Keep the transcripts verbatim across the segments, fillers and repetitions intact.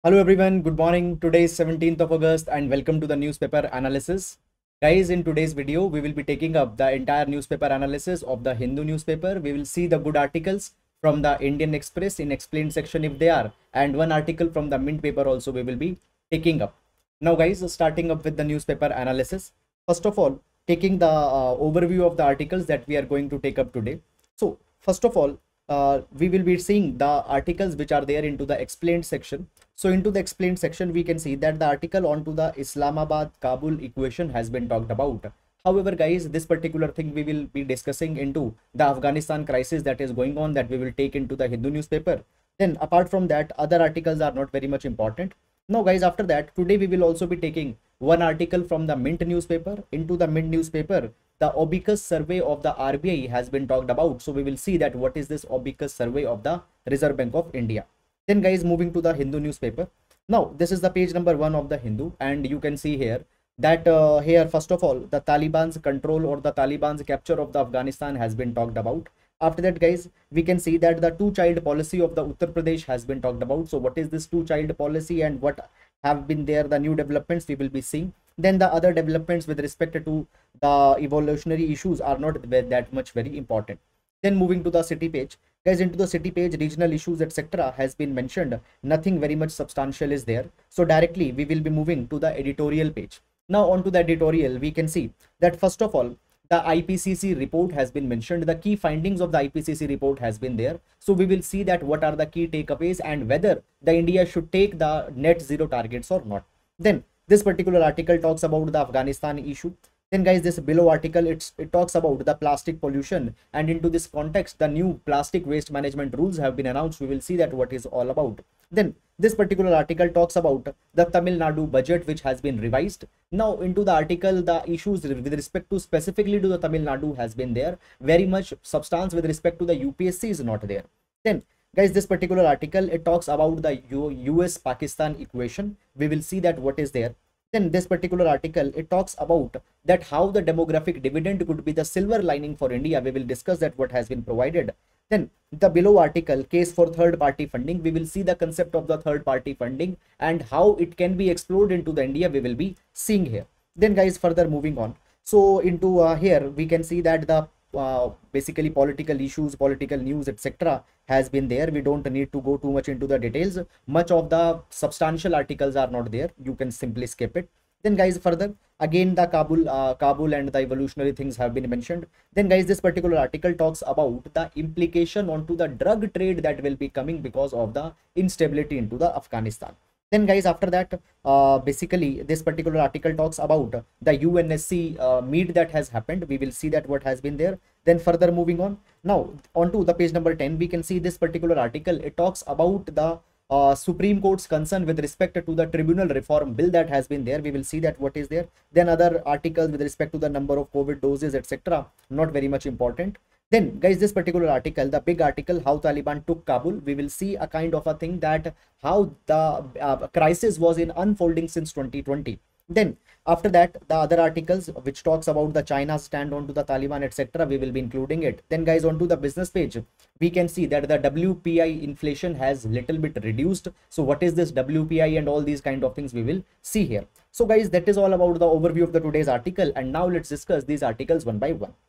Hello everyone, good morning. Today is seventeenth of August and welcome to the newspaper analysis. Guys, in today's video, we will be taking up the entire newspaper analysis of the Hindu newspaper. We will see the good articles from the Indian Express in explained section if they are, and one article from the Mint paper also we will be taking up. Now guys, starting up with the newspaper analysis. First of all, taking the uh, overview of the articles that we are going to take up today. So first of all, uh, we will be seeing the articles which are there into the explained section. So into the explained section, we can see that the article onto the Islamabad-Kabul equation has been talked about. However, guys, this particular thing we will be discussing into the Afghanistan crisis that is going on, that we will take into the Hindu newspaper. Then apart from that, other articles are not very much important. Now guys, after that, today we will also be taking one article from the Mint newspaper. Into the Mint newspaper, the Abacus survey of the R B I has been talked about. So we will see that what is this Abacus survey of the Reserve Bank of India. Then guys, moving to the Hindu newspaper. Now this is the page number one of the Hindu, and you can see here that uh, here first of all the Taliban's control or the Taliban's capture of the Afghanistan has been talked about. After that, guys, we can see that the two child policy of the Uttar Pradesh has been talked about. So what is this two child policy and what have been there, the new developments we will be seeing. Then the other developments with respect to the evolutionary issues are not that much very important. Then moving to the city page, guys, into the city page, regional issues etc has been mentioned. Nothing very much substantial is there. So directly we will be moving to the editorial page. Now onto the editorial, we can see that first of all the I P C C report has been mentioned. The key findings of the I P C C report has been there. So we will see that what are the key takeaways and whether the India should take the net zero targets or not. Then this particular article talks about the Afghanistan issue. Then guys, this below article, it's, it talks about the plastic pollution, and into this context the new plastic waste management rules have been announced. We will see that what is all about. Then this particular article talks about the Tamil Nadu budget which has been revised. Now into the article, the issues with respect to specifically to the Tamil Nadu has been there. Very much substance with respect to the U P S C is not there. Then guys, this particular article, it talks about the U S Pakistan equation. We will see that what is there. Then this particular article, it talks about that how the demographic dividend could be the silver lining for India. We will discuss that what has been provided. Then the below article, case for third party funding, we will see the concept of the third party funding and how it can be explored into the India we will be seeing here. Then guys, further moving on. So into uh, here we can see that the uh, basically political issues, political news etc has been there. We don't need to go too much into the details. Much of the substantial articles are not there. You can simply skip it. Then guys, further again the Kabul uh, Kabul and the evolutionary things have been mentioned. Then guys, this particular article talks about the implication onto the drug trade that will be coming because of the instability into the Afghanistan. Then guys, after that, uh, basically this particular article talks about the U N S C uh, meet that has happened. We will see that what has been there. Then further moving on. Now onto the page number ten, we can see this particular article. It talks about the uh, Supreme Court's concern with respect to the tribunal reform bill that has been there. We will see that what is there. Then other articles with respect to the number of COVID doses etc, not very much important. Then guys, this particular article, the big article, how Taliban took Kabul, we will see a kind of a thing that how the uh, crisis was in unfolding since twenty twenty. Then after that, the other articles which talks about the China's stand on to the Taliban etc, we will be including it. Then guys, onto the business page, we can see that the W P I inflation has little bit reduced. So what is this W P I and all these kind of things we will see here. So guys, that is all about the overview of the today's article, and now let's discuss these articles one by one.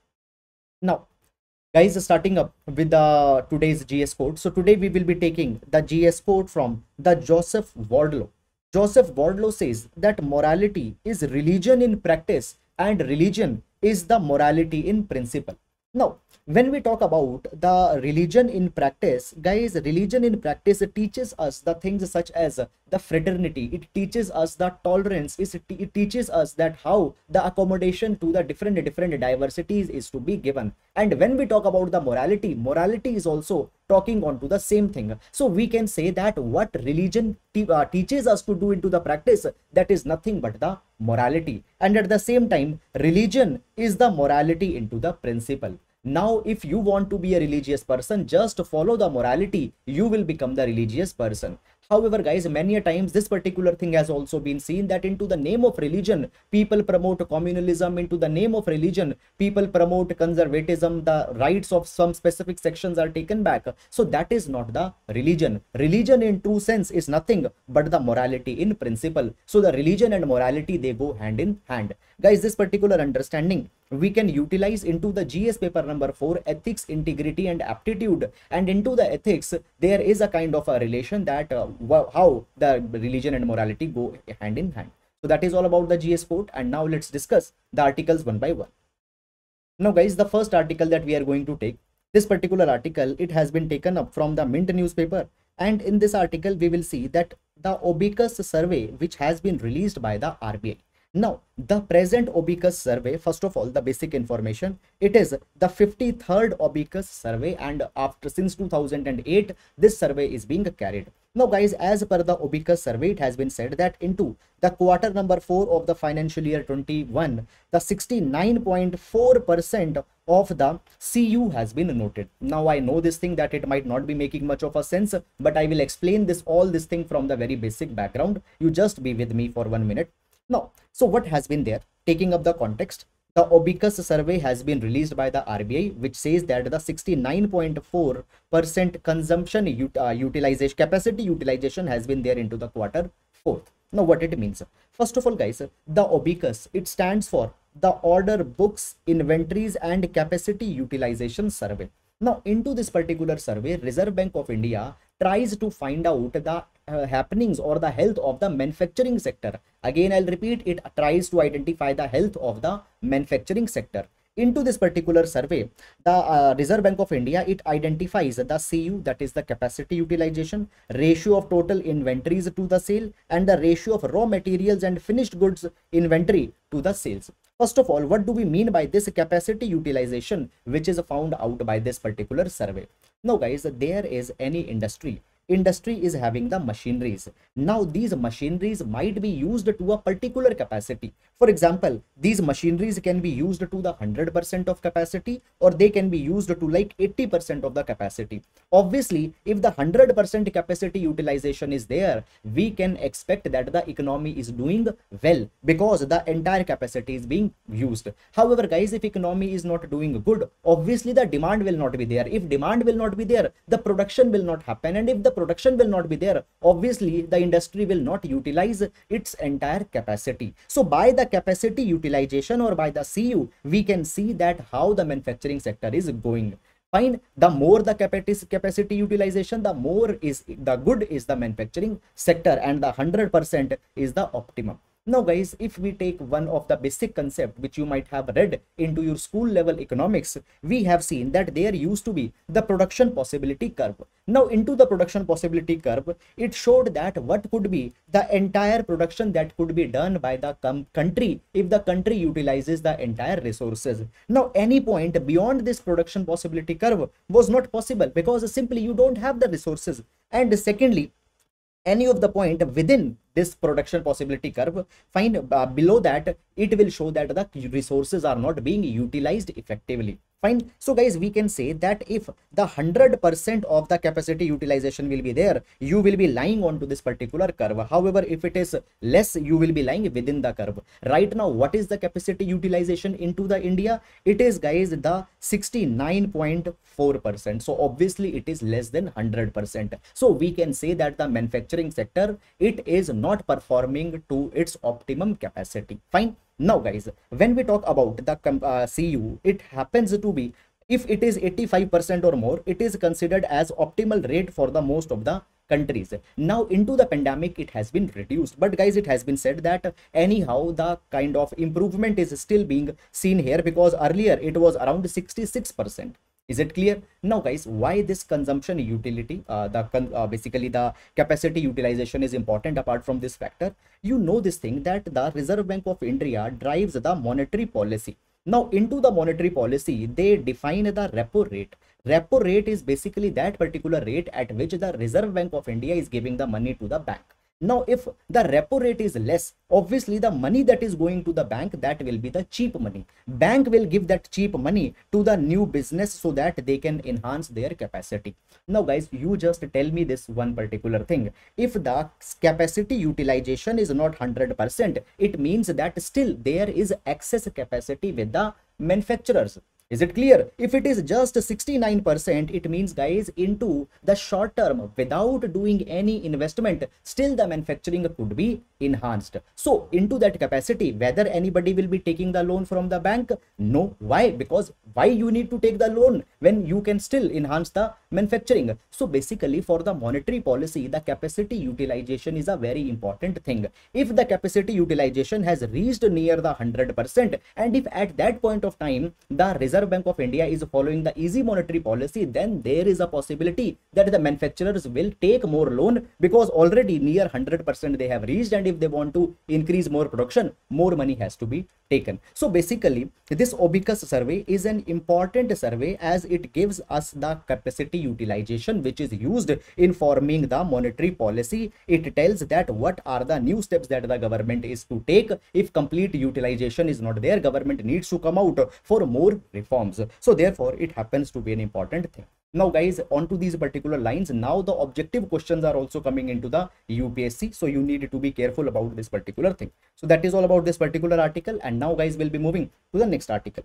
Now guys, starting up with the today's G S code. So today we will be taking the G S code from the Joseph Wardlaw. Joseph Wardlaw says that morality is religion in practice and religion is the morality in principle. Now when we talk about the religion in practice, guys, religion in practice, it teaches us the things such as the fraternity, it teaches us the tolerance, it teaches us that how the accommodation to the different different diversities is to be given. And when we talk about the morality, morality is also talking on to the same thing. So we can say that what religion te uh, teaches us to do into the practice, that is nothing but the morality, and at the same time religion is the morality into the principle. Now, if you want to be a religious person, just follow the morality, you will become the religious person. However, guys, many a times this particular thing has also been seen that into the name of religion, people promote communalism. Into the name of religion, people promote conservatism. The rights of some specific sections are taken back. So that is not the religion. Religion in true sense is nothing but the morality in principle. So the religion and morality, they go hand in hand. Guys, this particular understanding we can utilize into the G S paper number four, ethics, integrity and aptitude. And into the ethics, there is a kind of a relation that uh, how the religion and morality go hand in hand. So that is all about the G S code. And now let's discuss the articles one by one. Now guys, the first article that we are going to take, this particular article, it has been taken up from the Mint newspaper. And in this article, we will see that the Obicus survey, which has been released by the R B I. Now, the present Obicus survey, first of all, the basic information, it is the fifty-third Obicus survey, and after since two thousand eight, this survey is being carried. Now, guys, as per the Obicus survey, it has been said that into the quarter number four of the financial year twenty-one, the sixty-nine point four percent of the C U has been noted. Now, I know this thing that it might not be making much of a sense, but I will explain this all this thing from the very basic background. You just be with me for one minute. Now, so what has been there? Taking up the context, the Obicus survey has been released by the R B I, which says that the sixty-nine point four percent consumption ut uh, utilization capacity utilization has been there into the quarter fourth. Now, what it means? First of all, guys, the Obicus, it stands for the Order Books, Inventories and Capacity Utilization Survey. Now, into this particular survey, Reserve Bank of India tries to find out the uh, happenings or the health of the manufacturing sector. Again, I'll repeat, it tries to identify the health of the manufacturing sector. Into this particular survey, the uh, Reserve Bank of India, it identifies the C U, that is the capacity utilization, ratio of total inventories to the sale, and the ratio of raw materials and finished goods inventory to the sales. First of all, what do we mean by this capacity utilization, which is found out by this particular survey? Now, guys, there is any industry. Industry is having the machineries. Now, these machineries might be used to a particular capacity. For example, these machineries can be used to the one hundred percent of capacity, or they can be used to like eighty percent of the capacity. Obviously, if the one hundred percent capacity utilization is there, we can expect that the economy is doing well because the entire capacity is being used. However, guys, if economy is not doing good, obviously the demand will not be there. If demand will not be there, the production will not happen. And if the production will not be there, obviously the industry will not utilize its entire capacity. So by the capacity utilization or by the C U, we can see that how the manufacturing sector is going. Fine. The more the capacity utilization, the more is the good is the manufacturing sector, and the one hundred percent is the optimum. Now, guys, if we take one of the basic concept which you might have read into your school level economics, we have seen that there used to be the production possibility curve. Now, into the production possibility curve, it showed that what could be the entire production that could be done by the country if the country utilizes the entire resources. Now, any point beyond this production possibility curve was not possible because simply you don't have the resources. And secondly, any of the point within this production possibility curve, find uh, below that, it will show that the resources are not being utilized effectively. Fine. So, guys, we can say that if the one hundred percent of the capacity utilization will be there, you will be lying onto this particular curve. However, if it is less, you will be lying within the curve. Right now, what is the capacity utilization into the India? It is, guys, the sixty-nine point four percent. So, obviously, it is less than one hundred percent. So, we can say that the manufacturing sector, it is not performing to its optimum capacity. Fine. Now, guys, when we talk about the uh, C U, it happens to be, if it is eighty-five percent or more, it is considered as optimal rate for the most of the countries. Now, into the pandemic, it has been reduced. But, guys, it has been said that anyhow, the kind of improvement is still being seen here because earlier it was around sixty-six percent. Is it clear? Now, guys, why this consumption utility, uh, the uh, basically the capacity utilization is important apart from this factor? You know this thing that the Reserve Bank of India drives the monetary policy. Now, into the monetary policy, they define the repo rate. Repo rate is basically that particular rate at which the Reserve Bank of India is giving the money to the bank. Now, if the repo rate is less, obviously the money that is going to the bank, that will be the cheap money. Bank will give that cheap money to the new business so that they can enhance their capacity. Now guys, you just tell me this one particular thing. If the capacity utilization is not one hundred percent, it means that still there is excess capacity with the manufacturers. Is it clear? If it is just sixty-nine percent, it means guys, into the short term, without doing any investment, still the manufacturing could be enhanced. So into that capacity, whether anybody will be taking the loan from the bank? No. Why? Because why you need to take the loan when you can still enhance the manufacturing? So basically, for the monetary policy, the capacity utilization is a very important thing. If the capacity utilization has reached near the one hundred percent, and if at that point of time the Reserve Bank of India is following the easy monetary policy, then there is a possibility that the manufacturers will take more loan, because already near one hundred percent they have reached, and if they want to increase more production, more money has to be taken. So basically, this Abacus survey is an important survey as it gives us the capacity utilization which is used in forming the monetary policy. It tells that what are the new steps that the government is to take. If complete utilization is not there, government needs to come out for more reforms. So therefore, it happens to be an important thing. Now guys, on to these particular lines, now the objective questions are also coming into the U P S C, so you need to be careful about this particular thing. So that is all about this particular article, and now guys, we'll be moving to the next article.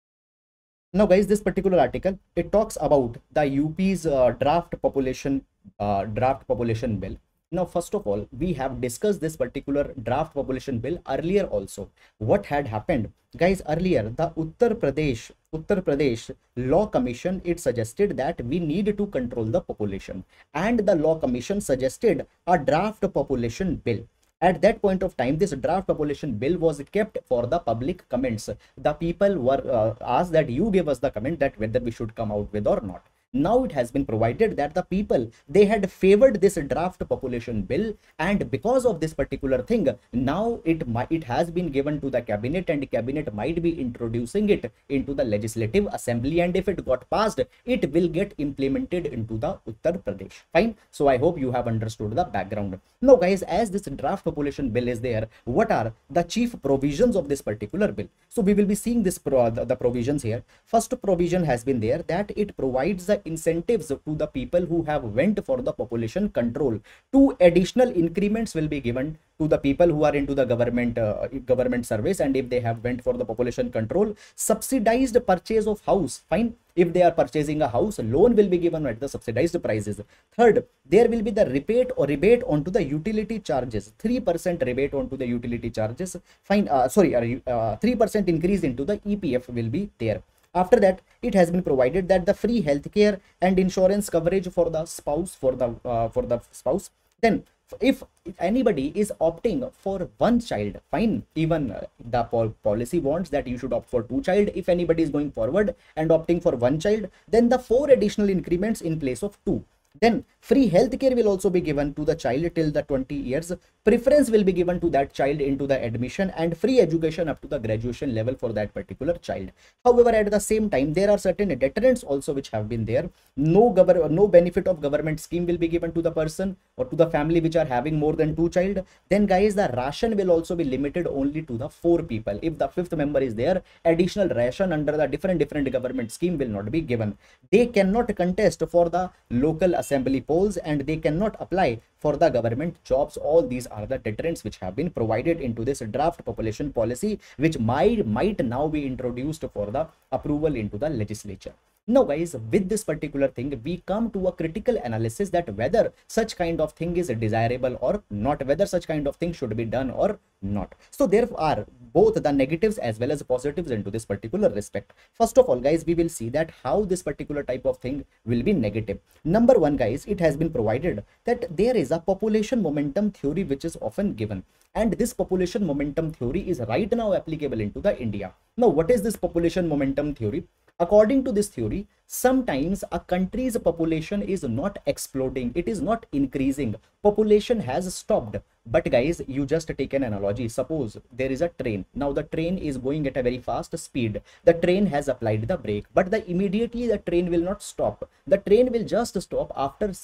Now guys, this particular article, it talks about the U P's uh, draft population uh, draft population bill. Now, first of all, we have discussed this particular draft population bill earlier also. What had happened? Guys, earlier, the Uttar Pradesh, Uttar Pradesh Law Commission, it suggested that we need to control the population. And the Law Commission suggested a draft population bill. At that point of time, this draft population bill was kept for the public comments. The people were uh, asked that you give us the comment that whether we should come out with or not. Now it has been provided that the people, they had favored this draft population bill, and because of this particular thing, now it it has been given to the cabinet, and the cabinet might be introducing it into the legislative assembly, and if it got passed, it will get implemented into the Uttar Pradesh. Fine. So I hope you have understood the background. Now guys, as this draft population bill is there, what are the chief provisions of this particular bill? So we will be seeing this pro the, the provisions here. First provision has been there that it provides the incentives to the people who have went for the population control. Two additional increments will be given to the people who are into the government uh, government service, and if they have went for the population control. Subsidized purchase of house. Fine. If they are purchasing a house, loan will be given at the subsidized prices. Third, there will be the rebate or rebate onto the utility charges. three percent rebate onto the utility charges. Fine. Uh, sorry, uh, three percent increase into the E P F will be there. After that, it has been provided that the free healthcare and insurance coverage for the spouse, for the uh, for the spouse. Then, if anybody is opting for one child, fine. Even uh, the pol policy wants that you should opt for two child. If anybody is going forward and opting for one child, then the four additional increments in place of two. Then free healthcare will also be given to the child till the twenty years. Preference will be given to that child into the admission, and free education up to the graduation level for that particular child. However, at the same time, there are certain deterrents also which have been there. No government, no benefit of government scheme will be given to the person or to the family which are having more than two child. Then guys, the ration will also be limited only to the four people. If the fifth member is there, additional ration under the different different government scheme will not be given. They cannot contest for the local assembly polls, and they cannot apply for the government jobs. All these are the deterrents which have been provided into this draft population policy, which might might now be introduced for the approval into the legislature. Now guys, with this particular thing, we come to a critical analysis that whether such kind of thing is desirable or not, whether such kind of thing should be done or not. So there are both the negatives as well as positives into this particular respect. First of all guys, we will see that how this particular type of thing will be negative. Number one guys, it has been provided that there is a population momentum theory which is often given, and this population momentum theory is right now applicable into the India. Now what is this population momentum theory? According to this theory, sometimes a country's population is not exploding, it is not increasing, population has stopped. But guys, you just take an analogy. Suppose there is a train. Now the train is going at a very fast speed. The train has applied the brake, but the immediately the train will not stop. The train will just stop after some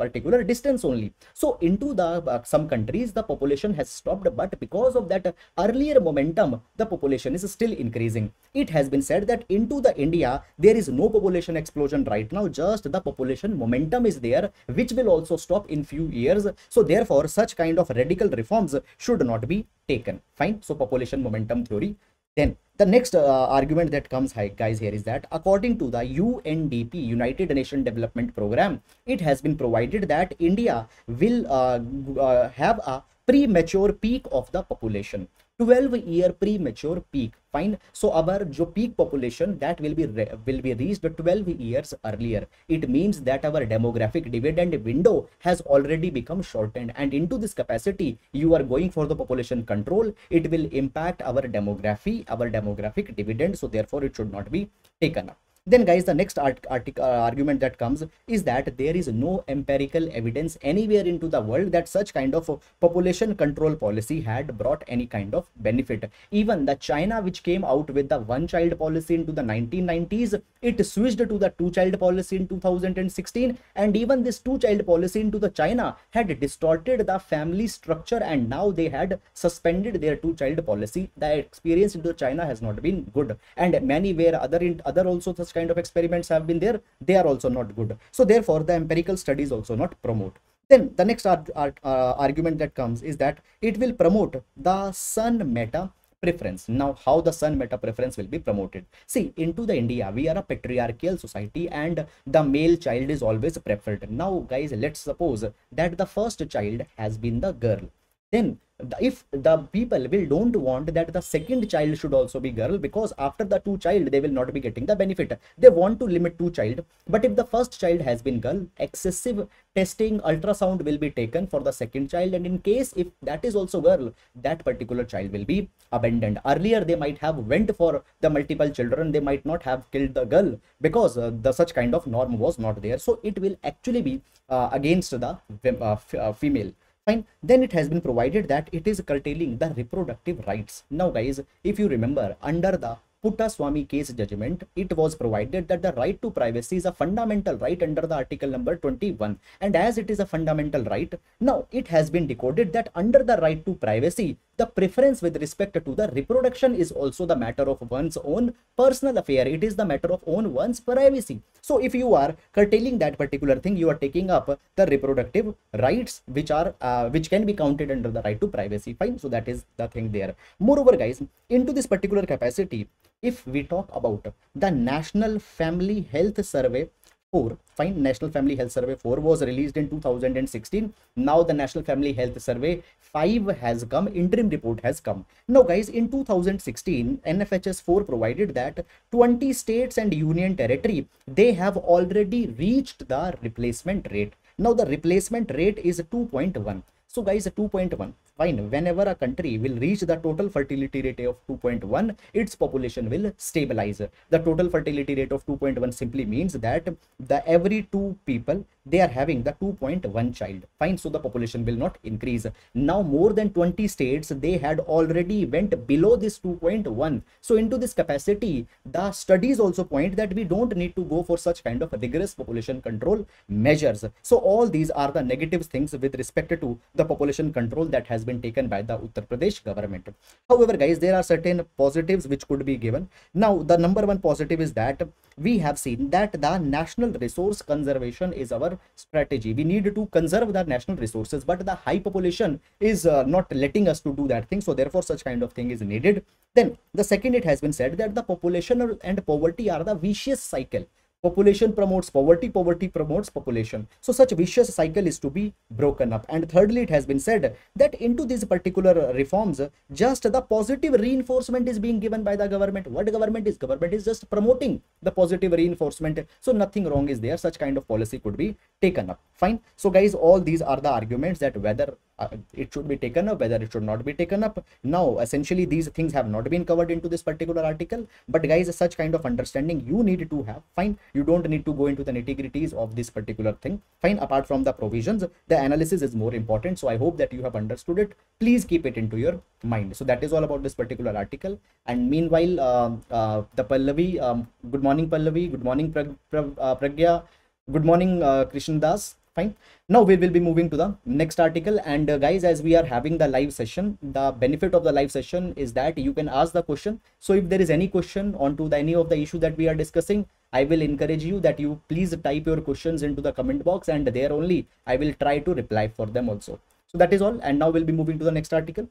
particular distance only. So into the uh, some countries the population has stopped, but because of that earlier momentum the population is still increasing. It has been said that into the India there is no population explosion right now, just the population momentum is there, which will also stop in few years. So therefore such kind of radical reforms should not be taken. Fine. So population momentum theory. Then the next uh, argument that comes, hi, guys, here is that according to the U N D P, United Nations Development Program, it has been provided that India will uh, uh, have a premature peak of the population, twelve year premature peak. Fine. So our jo peak population that will be will be reached twelve years earlier. It means that our demographic dividend window has already become shortened, and into this capacity you are going for the population control. It will impact our demography, our demographic dividend. So therefore it should not be taken up. Then guys, the next art, article, uh, argument that comes is that there is no empirical evidence anywhere into the world that such kind of population control policy had brought any kind of benefit. Even the China, which came out with the one child policy into the nineteen nineties, it switched to the two child policy in two thousand sixteen, and even this two child policy into the China had distorted the family structure, and now they had suspended their two child policy. The experience into China has not been good, and many where other in other also such kind of experiments have been there, they are also not good. So therefore the empirical studies also not promote. Then the next ar ar uh, argument that comes is that it will promote the son meta preference. Now how the son meta preference will be promoted? See, into the India we are a patriarchal society and the male child is always preferred. Now guys, let's suppose that the first child has been the girl. Then if the people will don't want that the second child should also be girl, because after the two child they will not be getting the benefit, they want to limit two child. But if the first child has been girl, excessive testing ultrasound will be taken for the second child, and in case if that is also girl, that particular child will be abandoned. Earlier they might have went for the multiple children, they might not have killed the girl because uh, the such kind of norm was not there. So it will actually be uh, against the uh, uh, female. Fine. Then it has been provided that it is curtailing the reproductive rights. Now guys, if you remember, under the Puttaswamy case judgment, it was provided that the right to privacy is a fundamental right under the article number twenty-one, and as it is a fundamental right, now it has been decoded that under the right to privacy, the preference with respect to the reproduction is also the matter of one's own personal affair. It is the matter of own one's privacy. So if you are curtailing that particular thing, you are taking up the reproductive rights which are uh, which can be counted under the right to privacy. Fine. So that is the thing there. Moreover guys, into this particular capacity, if we talk about the National Family Health Survey four, fine, National Family Health Survey four was released in two thousand sixteen. Now the National Family Health Survey five has come, interim report has come. Now guys, in two thousand sixteen, N F H S four provided that twenty states and union territory, they have already reached the replacement rate. Now the replacement rate is two point one. So guys, two point one, fine, whenever a country will reach the total fertility rate of two point one, its population will stabilize. The total fertility rate of two point one simply means that the every two people, they are having the two point one child. Fine. So the population will not increase. Now more than twenty states, they had already went below this two point one. So into this capacity, the studies also point that we don't need to go for such kind of rigorous population control measures. So all these are the negative things with respect to the population control that has been taken by the Uttar Pradesh government. However guys, there are certain positives which could be given. Now the number one positive is that we have seen that the national resource conservation is our strategy. We need to conserve the national resources, but the high population is uh, not letting us to do that thing. So therefore such kind of thing is needed. Then the second, it has been said that the population and poverty are the vicious cycle. Population promotes poverty, poverty promotes population. So such vicious cycle is to be broken up. And thirdly, it has been said that into these particular reforms, just the positive reinforcement is being given by the government. What government is? Government is just promoting the positive reinforcement. So nothing wrong is there. Such kind of policy could be taken up. Fine. So guys, all these are the arguments that whether uh, it should be taken up, whether it should not be taken up. Now, essentially, these things have not been covered into this particular article. But guys, such kind of understanding you need to have. Fine. You don't need to go into the nitty-gritties of this particular thing. Fine. Apart from the provisions, the analysis is more important. So I hope that you have understood it. Please keep it into your mind. So that is all about this particular article. And meanwhile, uh, uh, the Pallavi, um, good morning Pallavi, good morning Prag Prag uh, Pragya, good morning uh, Krishnan Das. Fine. Now we will be moving to the next article, and uh, guys, as we are having the live session, the benefit of the live session is that you can ask the question. So if there is any question onto the any of the issue that we are discussing, I will encourage you that you please type your questions into the comment box, and there only I will try to reply for them also. So that is all, and now we'll be moving to the next article.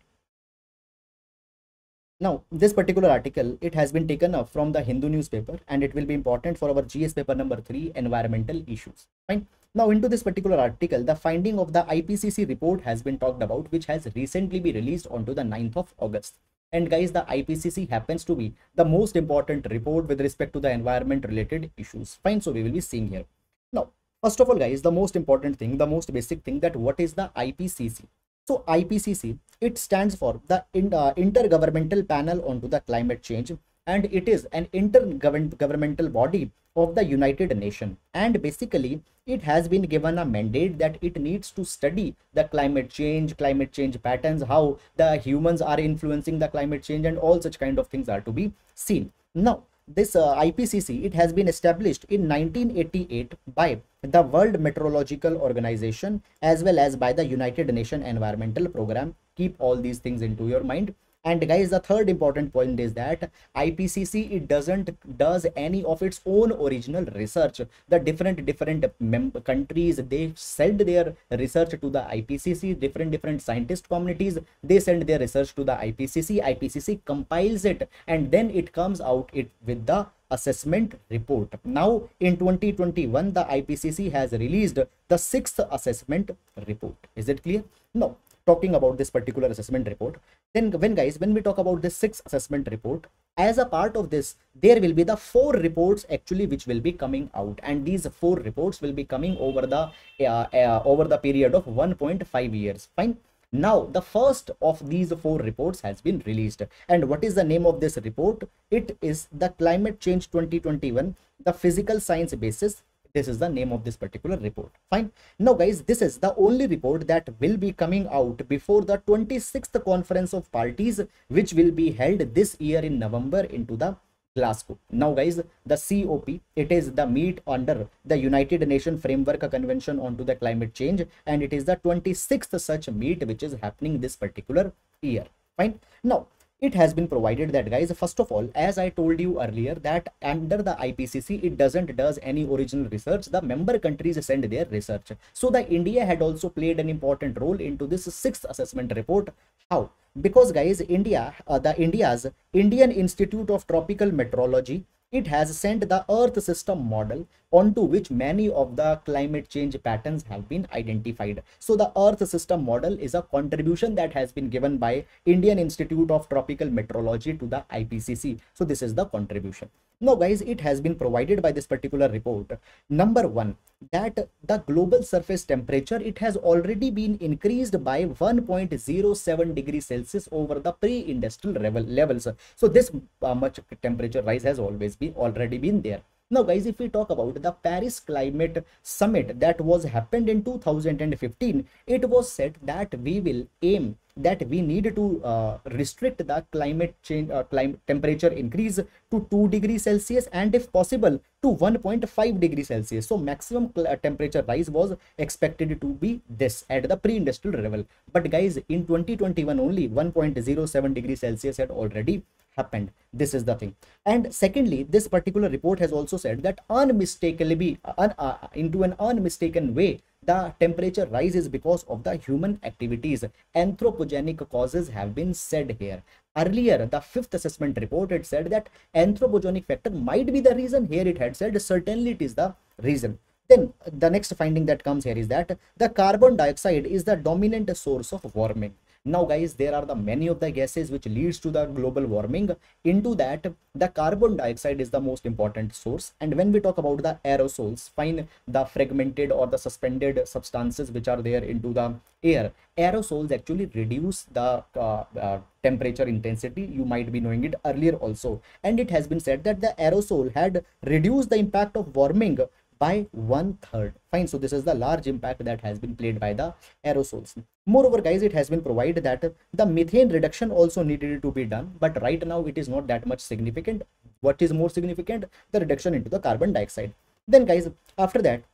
Now, this particular article, it has been taken up from the Hindu newspaper, and it will be important for our G S paper number three, environmental issues. Fine. Now, into this particular article, the finding of the I P C C report has been talked about, which has recently been released onto the ninth of August. And guys, the I P C C happens to be the most important report with respect to the environment related issues. Fine. So we will be seeing here. Now, first of all, guys, the most important thing, the most basic thing, that what is the I P C C? So I P C C, it stands for the uh, Intergovernmental Panel onto the Climate Change, and it is an intergovernmental body of the United Nations. And basically, it has been given a mandate that it needs to study the climate change, climate change patterns, how the humans are influencing the climate change, and all such kind of things are to be seen. Now, this uh, I P C C, it has been established in nineteen eighty-eight by the World Meteorological Organization as well as by the United Nations Environmental Program. Keep all these things into your mind. And guys, the third important point is that I P C C, it doesn't does any of its own original research. The different different member countries, they send their research to the I P C C. Different different scientist communities, they send their research to the I P C C. I P C C compiles it, and then it comes out it with the assessment report. Now in twenty twenty-one, the I P C C has released the sixth assessment report. Is it clear? No. Talking about this particular assessment report, then when guys, when we talk about this sixth assessment report, as a part of this, there will be the four reports actually which will be coming out, and these four reports will be coming over the uh, uh, over the period of one point five years. Fine. Now the first of these four reports has been released, and what is the name of this report? It is the Climate Change twenty twenty-one, the Physical Science Basis. This is the name of this particular report. Fine. Now guys, this is the only report that will be coming out before the twenty-sixth conference of parties, which will be held this year in November into the Glasgow. Now guys, the C O P, it is the meet under the United Nations Framework Convention onto the climate change, and it is the twenty-sixth such meet which is happening this particular year. Fine. Now, it has been provided that guys, first of all, as I told you earlier, that under the I P C C, it doesn't does any original research. The member countries send their research. So the India had also played an important role into this sixth assessment report. How? Because guys, India, uh, the India's Indian Institute of Tropical Meteorology, it has sent the Earth system model onto which many of the climate change patterns have been identified. So the Earth system model is a contribution that has been given by Indian Institute of Tropical Meteorology to the I P C C. So this is the contribution. Now guys, it has been provided by this particular report. Number one, that the global surface temperature, it has already been increased by one point zero seven degrees Celsius over the pre-industrial level levels. So this uh, much temperature rise has always been already been there. Now guys, if we talk about the Paris Climate Summit that was happened in two thousand fifteen, it was said that we will aim that we need to uh, restrict the climate change uh, climate temperature increase to two degrees Celsius, and if possible to one point five degrees Celsius. So maximum uh, temperature rise was expected to be this at the pre-industrial level. But guys, in twenty twenty-one only one point zero seven degrees Celsius had already happened. This is the thing. And secondly, this particular report has also said that unmistakably un, uh, into an unmistaken way, the temperature rise is because of the human activities. Anthropogenic causes have been said here. Earlier, the fifth assessment report had said that anthropogenic factor might be the reason. Here it had said certainly it is the reason. Then the next finding that comes here is that the carbon dioxide is the dominant source of warming. Now guys, there are the many of the gases which leads to the global warming. Into that, the carbon dioxide is the most important source. And when we talk about the aerosols, fine, the fragmented or the suspended substances which are there into the air, aerosols actually reduce the uh, uh, temperature intensity. You might be knowing it earlier also. And it has been said that the aerosol had reduced the impact of warming by one third. Fine. So this is the large impact that has been played by the aerosols. Moreover, guys, it has been provided that the methane reduction also needed to be done, but right now it is not that much significant. What is more significant? The reduction into the carbon dioxide. Then guys, after that,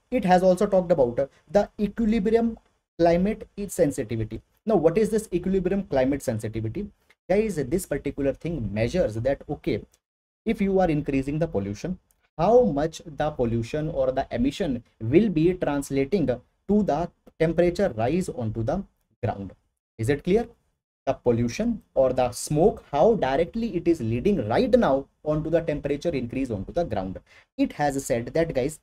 it has also talked about uh, the equilibrium climate sensitivity. Now, what is this equilibrium climate sensitivity? Guys, this particular thing measures that, okay, if you are increasing the pollution, how much the pollution or the emission will be translating to the temperature rise onto the ground. Is it clear? The pollution or the smoke, how directly it is leading right now onto the temperature increase onto the ground. It has said that, guys,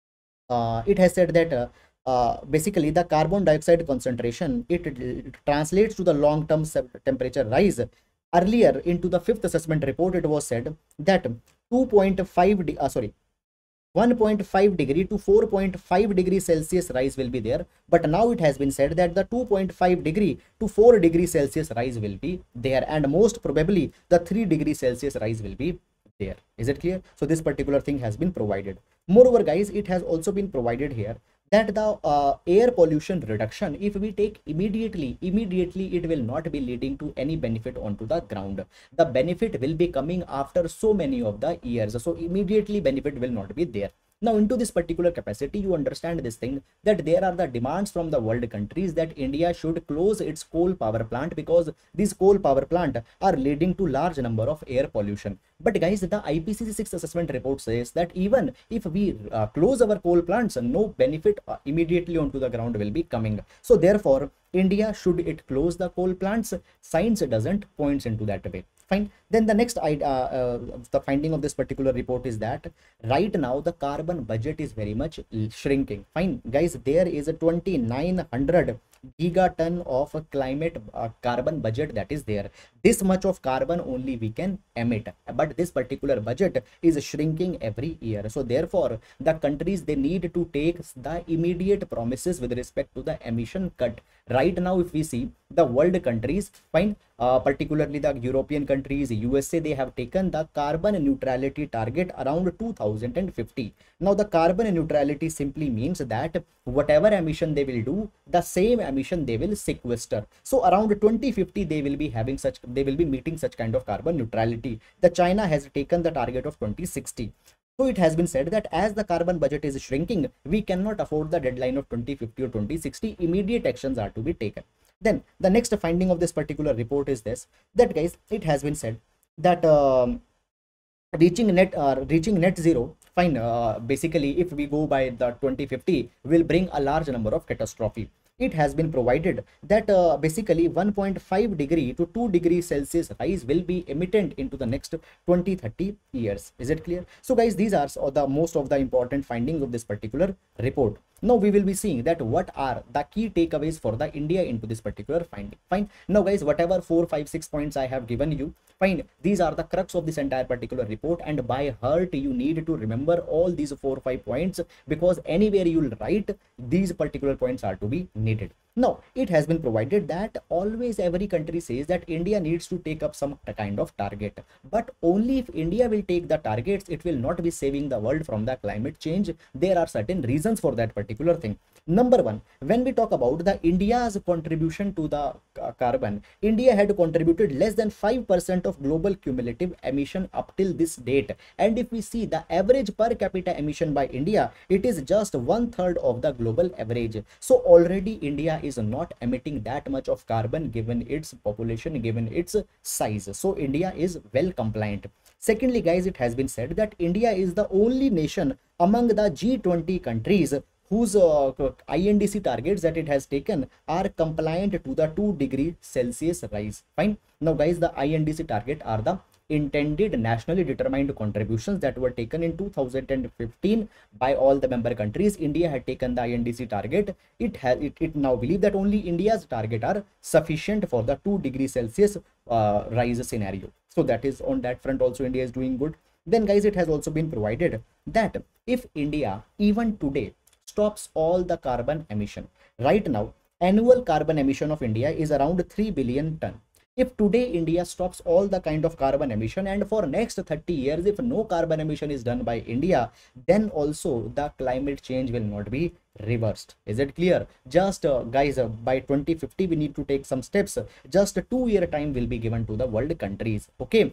uh, it has said that uh, uh, basically the carbon dioxide concentration, it, it translates to the long term temperature rise. Earlier into the fifth assessment report, it was said that two point five uh, sorry one point five degree to four point five degree Celsius rise will be there, but now it has been said that the two point five degree to four degree Celsius rise will be there, and most probably the three degree Celsius rise will be there. Is it clear? So this particular thing has been provided. Moreover, guys, it has also been provided here that the uh, air pollution reduction, if we take immediately immediately it will not be leading to any benefit onto the ground. The benefit will be coming after so many of the years, so immediately benefit will not be there. Now, into this particular capacity, you understand this thing that there are the demands from the world countries that India should close its coal power plant, because these coal power plant are leading to large number of air pollution. But guys, the I P C C sixth assessment report says that even if we uh, close our coal plants, no benefit uh, immediately onto the ground will be coming. So therefore, India, should it close the coal plants? Science doesn't points into that way. Fine. Then the next uh, uh, the finding of this particular report is that right now the carbon budget is very much shrinking. Fine, guys, there is a twenty-nine hundred gigaton of a climate uh, carbon budget that is there. This much of carbon only we can emit, but this particular budget is shrinking every year. So therefore, the countries, they need to take the immediate promises with respect to the emission cut. Right now, if we see the world countries, fine, uh, particularly the European countries, U S A, they have taken the carbon neutrality target around two thousand fifty. Now, the carbon neutrality simply means that whatever emission they will do, the same emission they will sequester. So around twenty fifty, they will be having such, they will be meeting such kind of carbon neutrality. The China has taken the target of twenty sixty. So it has been said that as the carbon budget is shrinking, we cannot afford the deadline of twenty fifty or twenty sixty. Immediate actions are to be taken. Then the next finding of this particular report is this, that guys, it has been said that um, reaching net uh, reaching net zero, fine, uh, basically if we go by the twenty fifty, will bring a large number of catastrophe. It has been provided that uh, basically one point five degree to two degrees Celsius rise will be emitted into the next twenty thirty years. Is it clear? So guys, these are the most of the important findings of this particular report. Now we will be seeing that what are the key takeaways for the India into this particular finding. Fine. Now guys, whatever four, five, six points I have given you, fine, these are the crux of this entire particular report, and by heart you need to remember all these four, five points, because anywhere you will write, these particular points are to be needed. Now, it has been provided that always every country says that India needs to take up some kind of target, but only if India will take the targets, it will not be saving the world from the climate change. There are certain reasons for that particular thing. Number one, when we talk about the India's contribution to the uh, carbon, India had contributed less than five percent of global cumulative emission up till this date. And if we see the average per capita emission by India, it is just one third of the global average. So already India is not emitting that much of carbon given its population, given its size. So India is well compliant. Secondly, guys, it has been said that India is the only nation among the G twenty countries whose uh, I N D C targets that it has taken are compliant to the two degree Celsius rise. Fine. Now guys, the I N D C target are the intended nationally determined contributions that were taken in two thousand fifteen by all the member countries. India had taken the I N D C target. It has it, it now believe that only India's target are sufficient for the two degree Celsius uh, rise scenario. So that is on that front also India is doing good. Then guys, it has also been provided that if India even today stops all the carbon emission, right now annual carbon emission of India is around three billion ton. If today India stops all the kind of carbon emission, and for next thirty years if no carbon emission is done by India, then also the climate change will not be reversed. Is it clear? Just uh, guys, uh, by twenty fifty we need to take some steps. Just a two year time will be given to the world countries. Okay.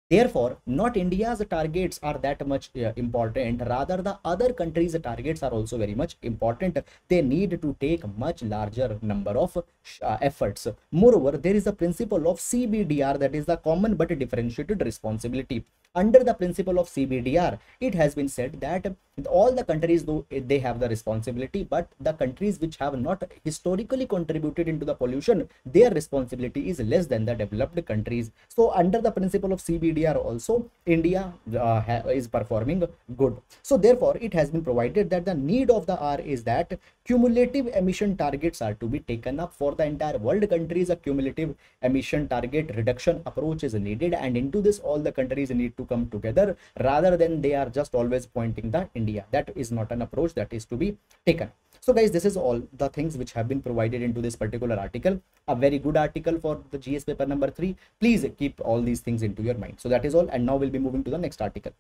Therefore, not India's targets are that much uh, important. Rather, the other countries' targets are also very much important. They need to take much larger number of uh, efforts. Moreover, there is a principle of C B D R, that is the common but differentiated responsibility. Under the principle of C B D R, it has been said that all the countries, though they have the responsibility, but the countries which have not historically contributed into the pollution, their responsibility is less than the developed countries. So under the principle of C B D R also, India uh, is performing good. So therefore, it has been provided that the need of the hour is that cumulative emission targets are to be taken up for the entire world countries. A cumulative emission target reduction approach is needed, and into this all the countries need to come together, rather than they are just always pointing the India. That is not an approach that is to be taken. So guys, this is all the things which have been provided into this particular article. A very good article for the G S paper number three. Please keep all these things into your mind. So that is all, and now we'll be moving to the next article.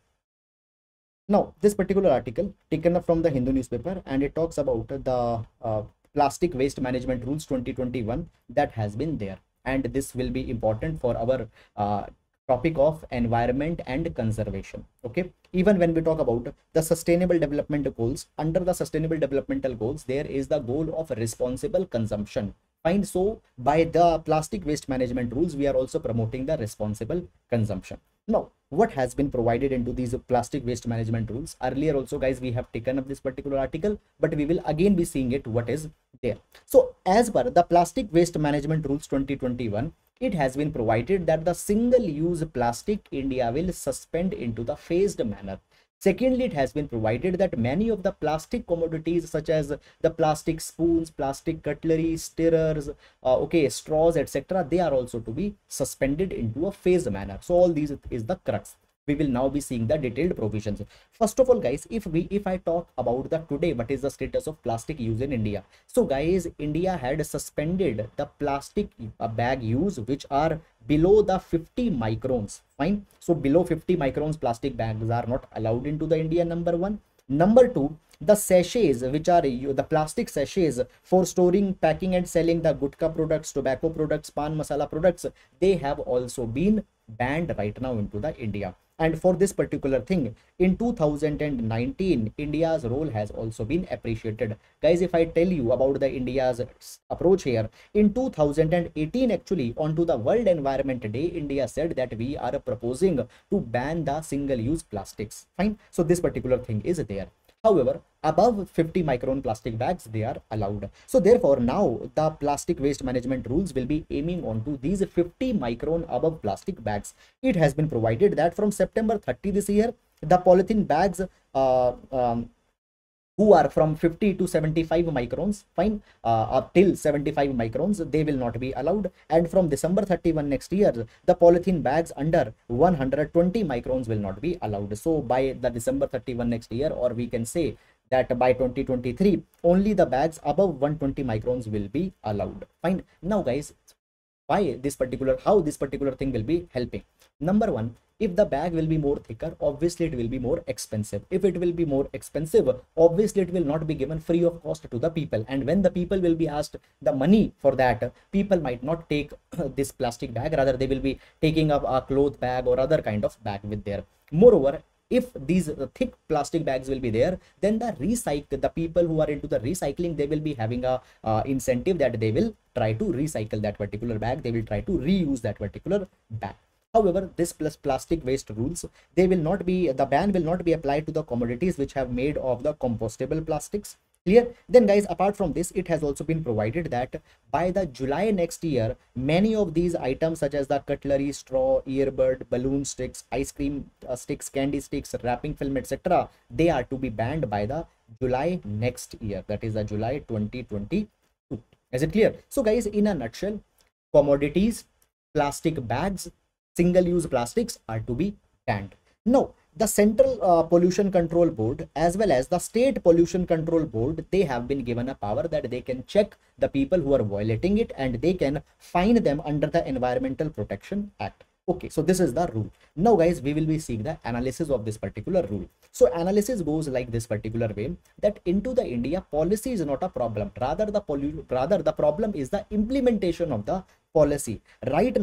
Now, this particular article taken up from the Hindu newspaper, and it talks about the uh, plastic waste management rules twenty twenty-one that has been there, and this will be important for our uh, topic of environment and conservation. Okay, even when we talk about the sustainable development goals, under the sustainable developmental goals, there is the goal of responsible consumption. Fine. So by the plastic waste management rules, we are also promoting the responsible consumption. Now, what has been provided into these plastic waste management rules? Earlier also, guys, we have taken up this particular article, but we will again be seeing it what is there. So as per the plastic waste management rules twenty twenty-one, it has been provided that the single-use plastic India will suspend into the phased manner. Secondly, it has been provided that many of the plastic commodities such as the plastic spoons, plastic cutlery, stirrers, uh, okay, straws, et cetera, they are also to be suspended into a phased manner. So all these is the crux. We will now be seeing the detailed provisions. First of all, guys, if we if I talk about the today, what is the status of plastic use in India? So guys, India had suspended the plastic uh, bag use which are below the fifty microns. Fine. So below fifty microns plastic bags are not allowed into the India, number one. Number two, the sachets, which are the plastic sachets for storing, packing and selling the gutka products, tobacco products, pan masala products, they have also been banned right now into the India. And for this particular thing, in two thousand nineteen, India's role has also been appreciated. Guys, if I tell you about the India's approach here, in two thousand eighteen, actually, onto the World Environment Day, India said that we are proposing to ban the single-use plastics. Fine. So this particular thing is there. However, above fifty micron plastic bags, they are allowed. So therefore, now the plastic waste management rules will be aiming onto these fifty micron above plastic bags. It has been provided that from September thirtieth this year, the polythene bags uh, um, who are from fifty to seventy-five microns, fine, uh, up till seventy-five microns, they will not be allowed. And from December thirty-first next year, the polythene bags under one hundred twenty microns will not be allowed. So by the December thirty-first next year, or we can say that by twenty twenty-three, only the bags above one hundred twenty microns will be allowed. Fine. Now guys, why this particular, how this particular thing will be helping? Number one, if the bag will be more thicker, obviously it will be more expensive. If it will be more expensive, obviously it will not be given free of cost to the people. And when the people will be asked the money for that, people might not take this plastic bag, rather they will be taking up a cloth bag or other kind of bag with there. Moreover, if these thick plastic bags will be there, then the recycle, the people who are into the recycling, they will be having a uh, incentive that they will try to recycle that particular bag. They will try to reuse that particular bag. However, this plus plastic waste rules, they will not be, the ban will not be applied to the commodities which have made of the compostable plastics. Clear? Then guys, apart from this, it has also been provided that by the July next year, many of these items such as the cutlery, straw, earbud, balloon sticks, ice cream uh, sticks, candy sticks, wrapping film, et cetera, they are to be banned by the July next year. That is the July twenty twenty-two. Is it clear? So guys, in a nutshell, commodities, plastic bags, single-use plastics are to be banned. Now, the Central uh, Pollution Control Board as well as the State Pollution Control Board, they have been given a power that they can check the people who are violating it and they can fine them under the Environmental Protection Act. Okay, so this is the rule. Now guys, we will be seeing the analysis of this particular rule. So analysis goes like this particular way, that into the India, policy is not a problem. Rather the, rather the problem is the implementation of the policy. Right now,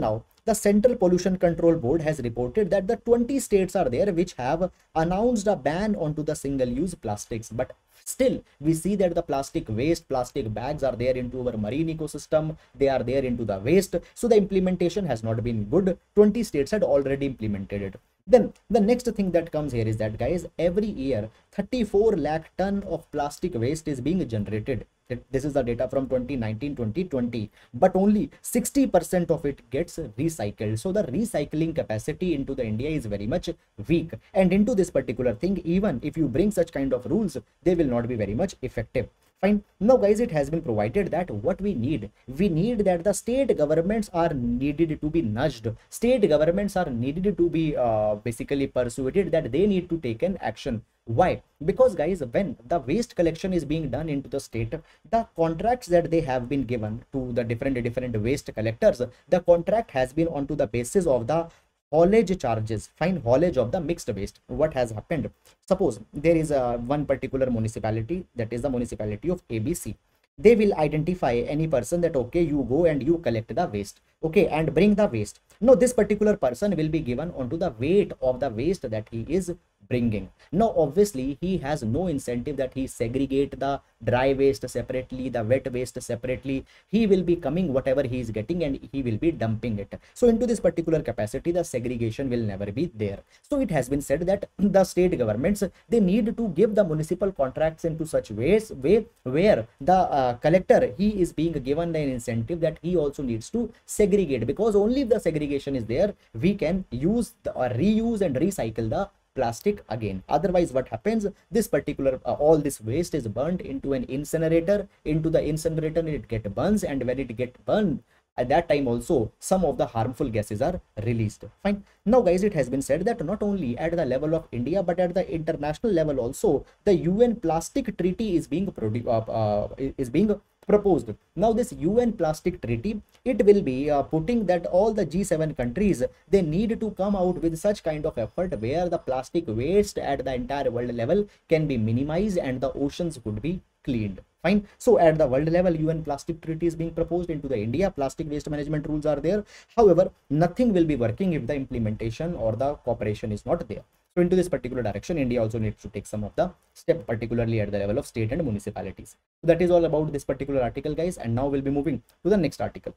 the Central Pollution Control Board has reported that the twenty states are there which have announced a ban onto the single-use plastics, but still we see that the plastic waste, plastic bags are there into our marine ecosystem, they are there into the waste. So the implementation has not been good. twenty states had already implemented it. Then the next thing that comes here is that, guys, every year thirty-four lakh ton of plastic waste is being generated. This is the data from twenty nineteen twenty twenty, but only sixty percent of it gets recycled. So the recycling capacity into the India is very much weak, and into this particular thing, even if you bring such kind of rules, they will not be very much effective. Fine. Now, guys, it has been provided that what we need, we need that the state governments are needed to be nudged. State governments are needed to be uh, basically persuaded that they need to take an action. Why? Because, guys, when the waste collection is being done into the state, the contracts that they have been given to the different different waste collectors, the contract has been onto the basis of the haulage charges. Fine. Haulage of the mixed waste. What has happened? Suppose there is a one particular municipality, that is the municipality of A B C. They will identify any person that, okay, you go and you collect the waste, okay, and bring the waste. Now this particular person will be given onto the weight of the waste that he is bringing. Now obviously he has no incentive that he segregate the dry waste separately, the wet waste separately. He will be coming whatever he is getting and he will be dumping it. So into this particular capacity, the segregation will never be there. So it has been said that the state governments, they need to give the municipal contracts into such ways way where the uh, collector, he is being given an incentive that he also needs to segregate, because only if the segregation is there, we can use the, or reuse and recycle the plastic again. Otherwise what happens, this particular uh, all this waste is burned into an incinerator. Into the incinerator it get burns, and when it get burned, at that time also some of the harmful gases are released. Fine. Now, guys, it has been said that not only at the level of India but at the international level also, the U N plastic treaty is being uh, uh, is being proposed. Now this U N plastic treaty, it will be uh, putting that all the G seven countries, they need to come out with such kind of effort where the plastic waste at the entire world level can be minimized and the oceans could be cleaned. Fine. So at the world level, U N plastic treaty is being proposed. Into the India, plastic waste management rules are there. However, nothing will be working if the implementation or the cooperation is not there. So into this particular direction, India also needs to take some of the step, particularly at the level of state and municipalities. So that is all about this particular article, guys. And now we'll be moving to the next article.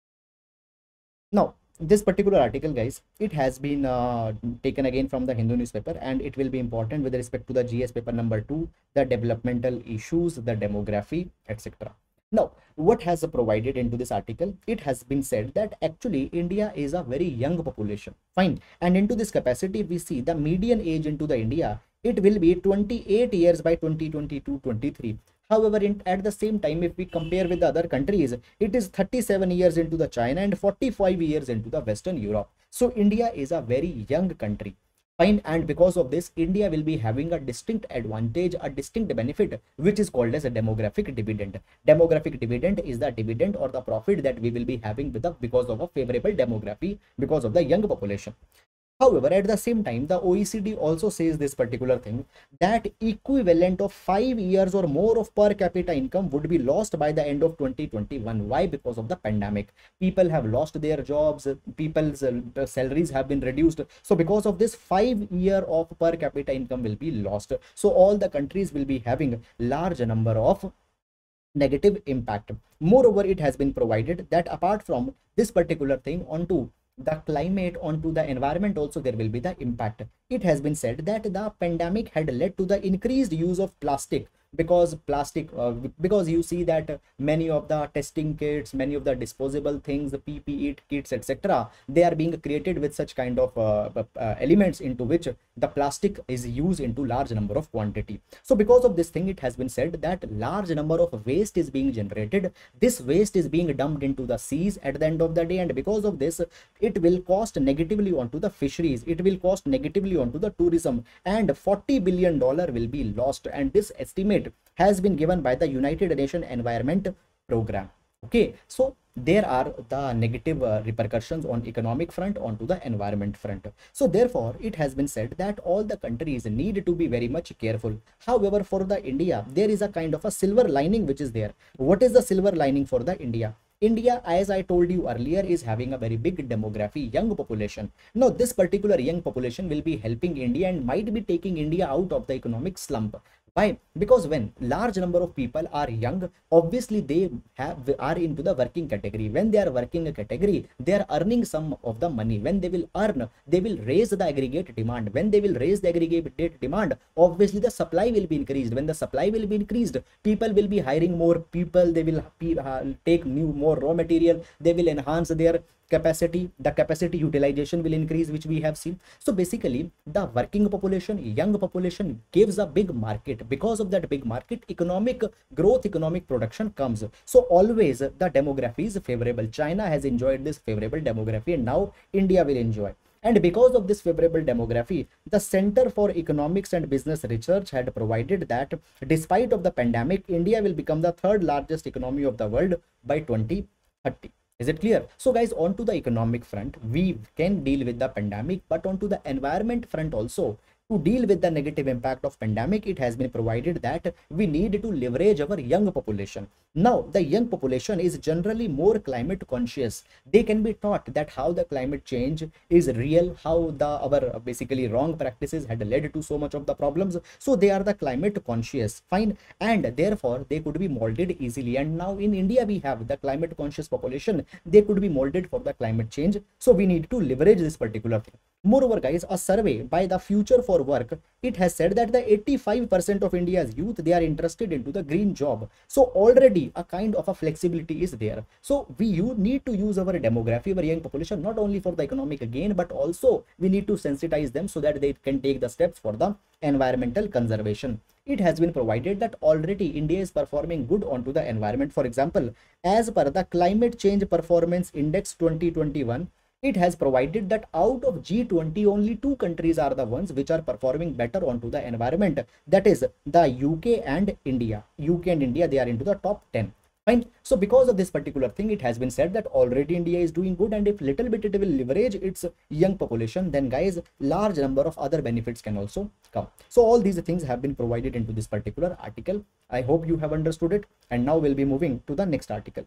Now, this particular article, guys, it has been uh, taken again from the Hindu newspaper, and it will be important with respect to the G S paper number two, the developmental issues, the demography, et cetera. Now, what has provided into this article? It has been said that actually India is a very young population. Fine. And into this capacity, we see the median age into the India, it will be twenty-eight years by twenty twenty-two twenty-three. However, in, at the same time, if we compare with the other countries, it is thirty-seven years into the China and forty-five years into the Western Europe. So India is a very young country. Fine. And because of this, India will be having a distinct advantage, a distinct benefit, which is called as a demographic dividend. Demographic dividend is the dividend or the profit that we will be having with the, because of a favorable demography, because of the young population. However, at the same time, the O E C D also says this particular thing, that equivalent of five years or more of per capita income would be lost by the end of twenty twenty-one. Why? Because of the pandemic. People have lost their jobs, people's uh, salaries have been reduced. So because of this, five year of per capita income will be lost. So all the countries will be having large number of negative impact. Moreover, it has been provided that apart from this particular thing, onto the climate, onto the environment also there will be the impact. It has been said that the pandemic had led to the increased use of plastic, because plastic uh, because you see that many of the testing kits, many of the disposable things, the P P E kits, etc., they are being created with such kind of uh, uh, elements into which the plastic is used into large number of quantity. So because of this thing, it has been said that large number of waste is being generated. This waste is being dumped into the seas at the end of the day, and because of this, it will cost negatively onto the fisheries, it will cost negatively onto the tourism, and forty billion dollar will be lost. And this estimate has been given by the United Nations Environment Program. Okay, so there are the negative uh, repercussions on economic front, onto the environment front. So therefore, it has been said that all the countries need to be very much careful. However, for the India, there is a kind of a silver lining which is there. What is the silver lining for the India? India, as I told you earlier, is having a very big demography, young population. Now, this particular young population will be helping India and might be taking India out of the economic slump. Why? Because when large number of people are young, obviously they have are into the working category. When they are working a category, they are earning some of the money. When they will earn, they will raise the aggregate demand. When they will raise the aggregate demand, obviously the supply will be increased. When the supply will be increased, people will be hiring more people. They will uh, take new more raw material. They will enhance their capacity. The capacity utilization will increase, which we have seen. So basically the working population, young population gives a big market. Because of that big market, economic growth, economic production comes. So always the demography is favorable. China has enjoyed this favorable demography and now India will enjoy. And because of this favorable demography, the Center for Economics and Business Research had provided that despite of the pandemic, India will become the third largest economy of the world by twenty thirty. Is it clear? So guys, on to the economic front, we can deal with the pandemic, but on to the environment front also, to deal with the negative impact of pandemic, it has been provided that we need to leverage our young population. Now, the young population is generally more climate conscious. They can be taught that how the climate change is real, how the our basically wrong practices had led to so much of the problems. So they are the climate conscious, fine, and therefore they could be molded easily. And now in India, we have the climate conscious population. They could be molded for the climate change. So we need to leverage this particular thing. Moreover, guys, a survey by the Future for Work, it has said that the eighty-five percent of India's youth, they are interested into the green job. So already a kind of a flexibility is there. So we you need to use our demography, our young population, not only for the economic gain, but also we need to sensitize them so that they can take the steps for the environmental conservation. It has been provided that already India is performing good onto the environment. For example, as per the Climate Change Performance Index twenty twenty-one, it has provided that out of G twenty, only two countries are the ones which are performing better onto the environment. That is the U K and India. U K and India, they are into the top ten. Fine. So because of this particular thing, it has been said that already India is doing good, and if little bit it will leverage its young population, then guys, large number of other benefits can also come. So all these things have been provided into this particular article. I hope you have understood it. And now we'll be moving to the next article.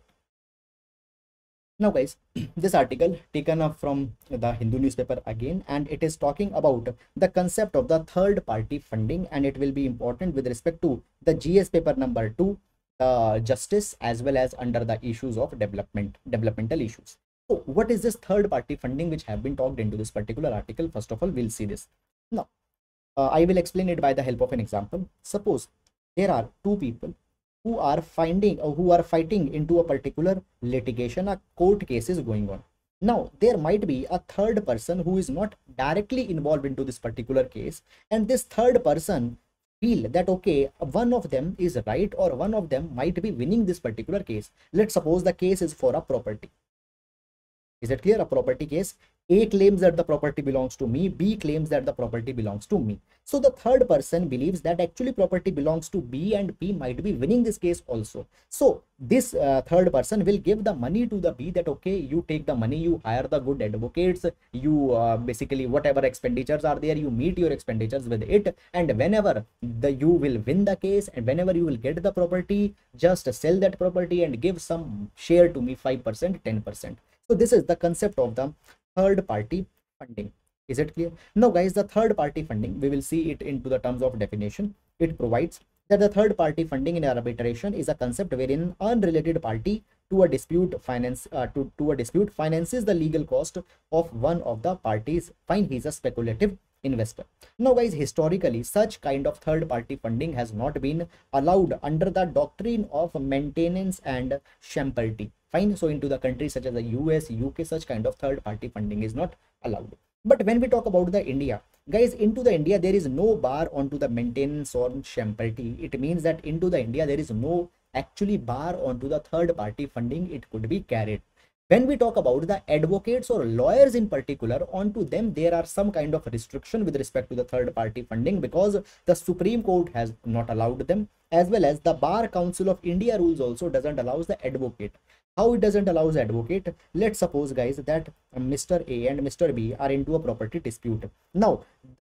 Now guys, this article taken up from the Hindu newspaper again, and it is talking about the concept of the third party funding, and it will be important with respect to the G S paper number two, uh, justice, as well as under the issues of development, developmental issues. So what is this third party funding which have been talked into this particular article? First of all, we'll see this. Now, uh, I will explain it by the help of an example. Suppose there are two people who are finding or who are fighting into a particular litigation, a court case is going on. Now there might be a third person who is not directly involved into this particular case, and this third person feel that okay, one of them is right or one of them might be winning this particular case. Let's suppose the case is for a property. Is it clear? A property case. A claims that the property belongs to me, B claims that the property belongs to me. So the third person believes that actually property belongs to B, and B might be winning this case also. So this uh, third person will give the money to the B that okay, you take the money, you hire the good advocates, you uh, basically whatever expenditures are there, you meet your expenditures with it, and whenever the you will win the case and whenever you will get the property, just sell that property and give some share to me, five percent, ten percent. So this is the concept of the third party funding. Is it clear? Now guys, the third party funding, we will see it into the terms of definition. It provides that the third party funding in arbitration is a concept wherein unrelated party to a dispute finance uh, to, to a dispute finances the legal cost of one of the parties. Fine, he's a speculative investor. Now guys, historically such kind of third party funding has not been allowed under the doctrine of maintenance and Champerty. Fine. So into the countries such as the U S, U K, such kind of third party funding is not allowed. But when we talk about the India, guys, into the India, there is no bar onto the maintenance or Champerty. It means that into the India, there is no actually bar onto the third party funding. It could be carried. When we talk about the advocates or lawyers in particular, onto them there are some kind of restriction with respect to the third party funding, because the Supreme Court has not allowed them, as well as the Bar Council of India rules also doesn't allow the advocate. How it doesn't allow the advocate? Let's suppose guys that Mister A and Mister B are into a property dispute. Now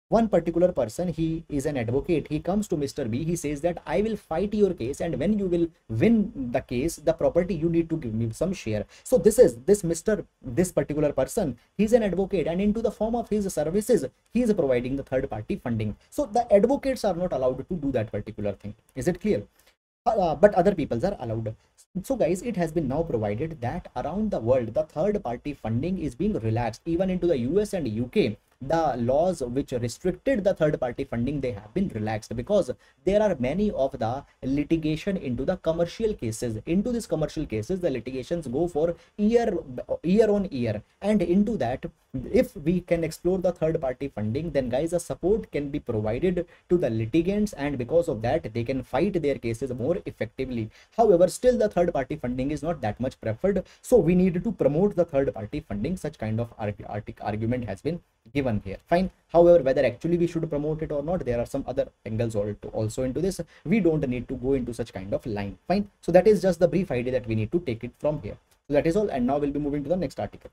One particular person, he is an advocate, he comes to Mr. B, he says that I will fight your case, and when you will win the case, the property, you need to give me some share. So this is this Mr. this particular person, he's an advocate, and into the form of his services, he is providing the third party funding. So the advocates are not allowed to do that particular thing. Is it clear? Uh, but other peoples are allowed. So guys, it has been now provided that around the world, the third party funding is being relaxed. Even into the U S and U K, the laws which restricted the third party funding, they have been relaxed, because there are many of the litigation into the commercial cases. Into these commercial cases, the litigations go for year year on year, and into that, if we can explore the third party funding, then guys, a support can be provided to the litigants, and because of that, they can fight their cases more effectively. However, still the third party funding is not that much preferred, so we need to promote the third party funding. Such kind of arg argument has been given here. Fine. However, whether actually we should promote it or not, there are some other angles also into this. We don't need to go into such kind of line. Fine. So that is just the brief idea that we need to take it from here. So that is all, and now we'll be moving to the next article.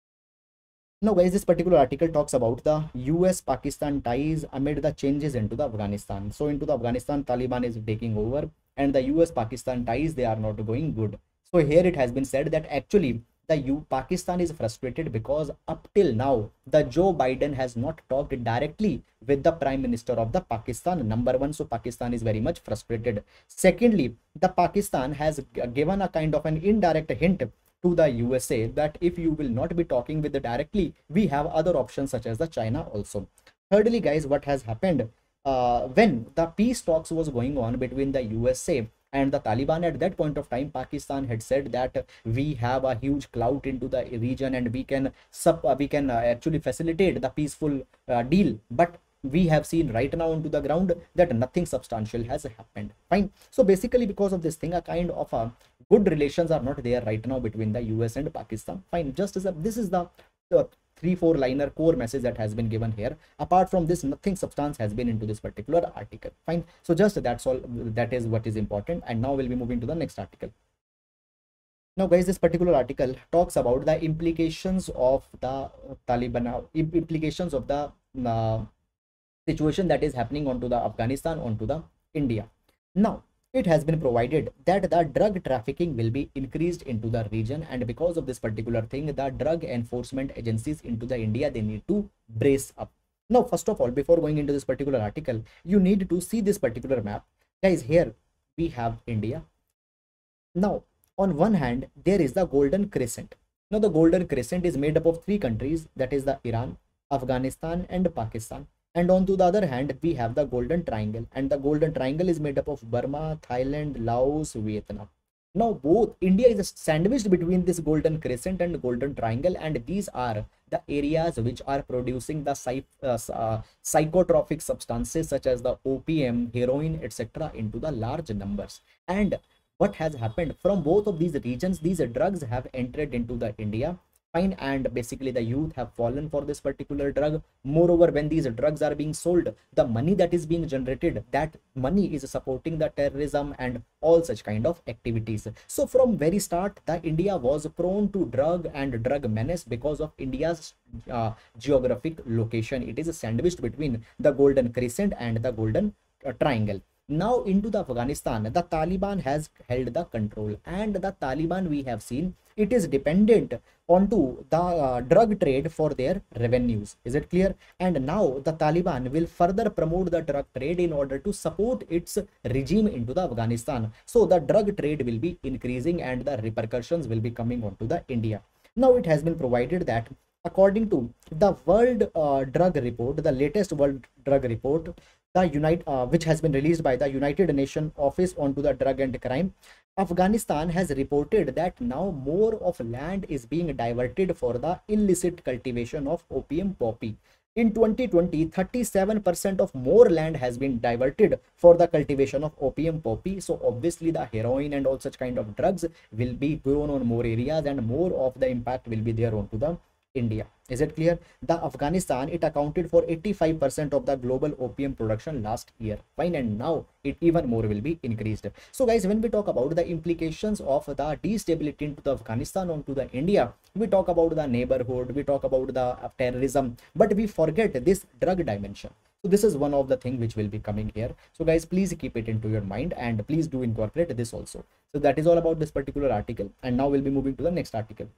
Now guys, this particular article talks about the U S Pakistan ties amid the changes into the Afghanistan. So into the Afghanistan, Taliban is taking over, and the U S Pakistan ties, they are not going good. So here it has been said that actually the U Pakistan is frustrated because up till now the Joe Biden has not talked directly with the Prime Minister of the Pakistan. Number one, so Pakistan is very much frustrated. Secondly, the Pakistan has given a kind of an indirect hint to the U S A that if you will not be talking with it directly, we have other options such as the China also. Thirdly, guys, what has happened uh, when the peace talks was going on between the U S A and the Taliban, at that point of time, Pakistan had said that we have a huge clout into the region, and we can sub uh, we can uh, actually facilitate the peaceful uh, deal. But we have seen right now onto the ground that nothing substantial has happened. Fine. So basically, because of this thing, a kind of a good relations are not there right now between the U S and Pakistan. Fine. Just as a, this is the, the three four liner core message that has been given here. Apart from this, nothing substance has been into this particular article. Fine. So just that's all. That is what is important. And now we'll be moving to the next article. Now guys, this particular article talks about the implications of the Taliban, implications of the uh, situation that is happening onto the Afghanistan, onto the India. Now it has been provided that the drug trafficking will be increased into the region, and because of this particular thing, the drug enforcement agencies into the India, they need to brace up. Now first of all, before going into this particular article, you need to see this particular map. Guys, here we have India. Now on one hand, there is the Golden Crescent. Now the Golden Crescent is made up of three countries, that is the Iran, Afghanistan and Pakistan. And on to the other hand, we have the Golden Triangle, and the Golden Triangle is made up of Burma, Thailand, Laos, Vietnam. Now both India is sandwiched between this Golden Crescent and Golden Triangle, and these are the areas which are producing the psych, uh, uh, psychotropic substances such as the O P M, heroin, et cetera into the large numbers. And what has happened from both of these regions, these drugs have entered into the India. Fine. And basically the youth have fallen for this particular drug. Moreover, when these drugs are being sold, the money that is being generated, that money is supporting the terrorism and all such kind of activities. So from very start, the India was prone to drug and drug menace because of India's uh, geographic location. It is sandwiched between the Golden Crescent and the Golden uh, Triangle. Now into the Afghanistan, the Taliban has held the control, and the Taliban, we have seen, it is dependent onto the uh, drug trade for their revenues. Is it clear? And now the Taliban will further promote the drug trade in order to support its regime into the Afghanistan. So the drug trade will be increasing and the repercussions will be coming onto the India. Now it has been provided that according to the World uh, Drug Report, the latest World Drug Report, the Unite, uh, which has been released by the United Nations Office onto the Drug and Crime, Afghanistan has reported that now more of land is being diverted for the illicit cultivation of opium poppy. In twenty twenty, thirty-seven percent of more land has been diverted for the cultivation of opium poppy. So obviously the heroin and all such kind of drugs will be grown on more areas, and more of the impact will be there onto the India. Is it clear? The Afghanistan, it accounted for eighty-five percent of the global opium production last year. Fine, and now it even more will be increased. So guys, when we talk about the implications of the destability into the Afghanistan onto the India, we talk about the neighborhood, we talk about the uh, terrorism, but we forget this drug dimension. So this is one of the thing which will be coming here. So guys, please keep it into your mind and please do incorporate this also. So that is all about this particular article, and now we'll be moving to the next article.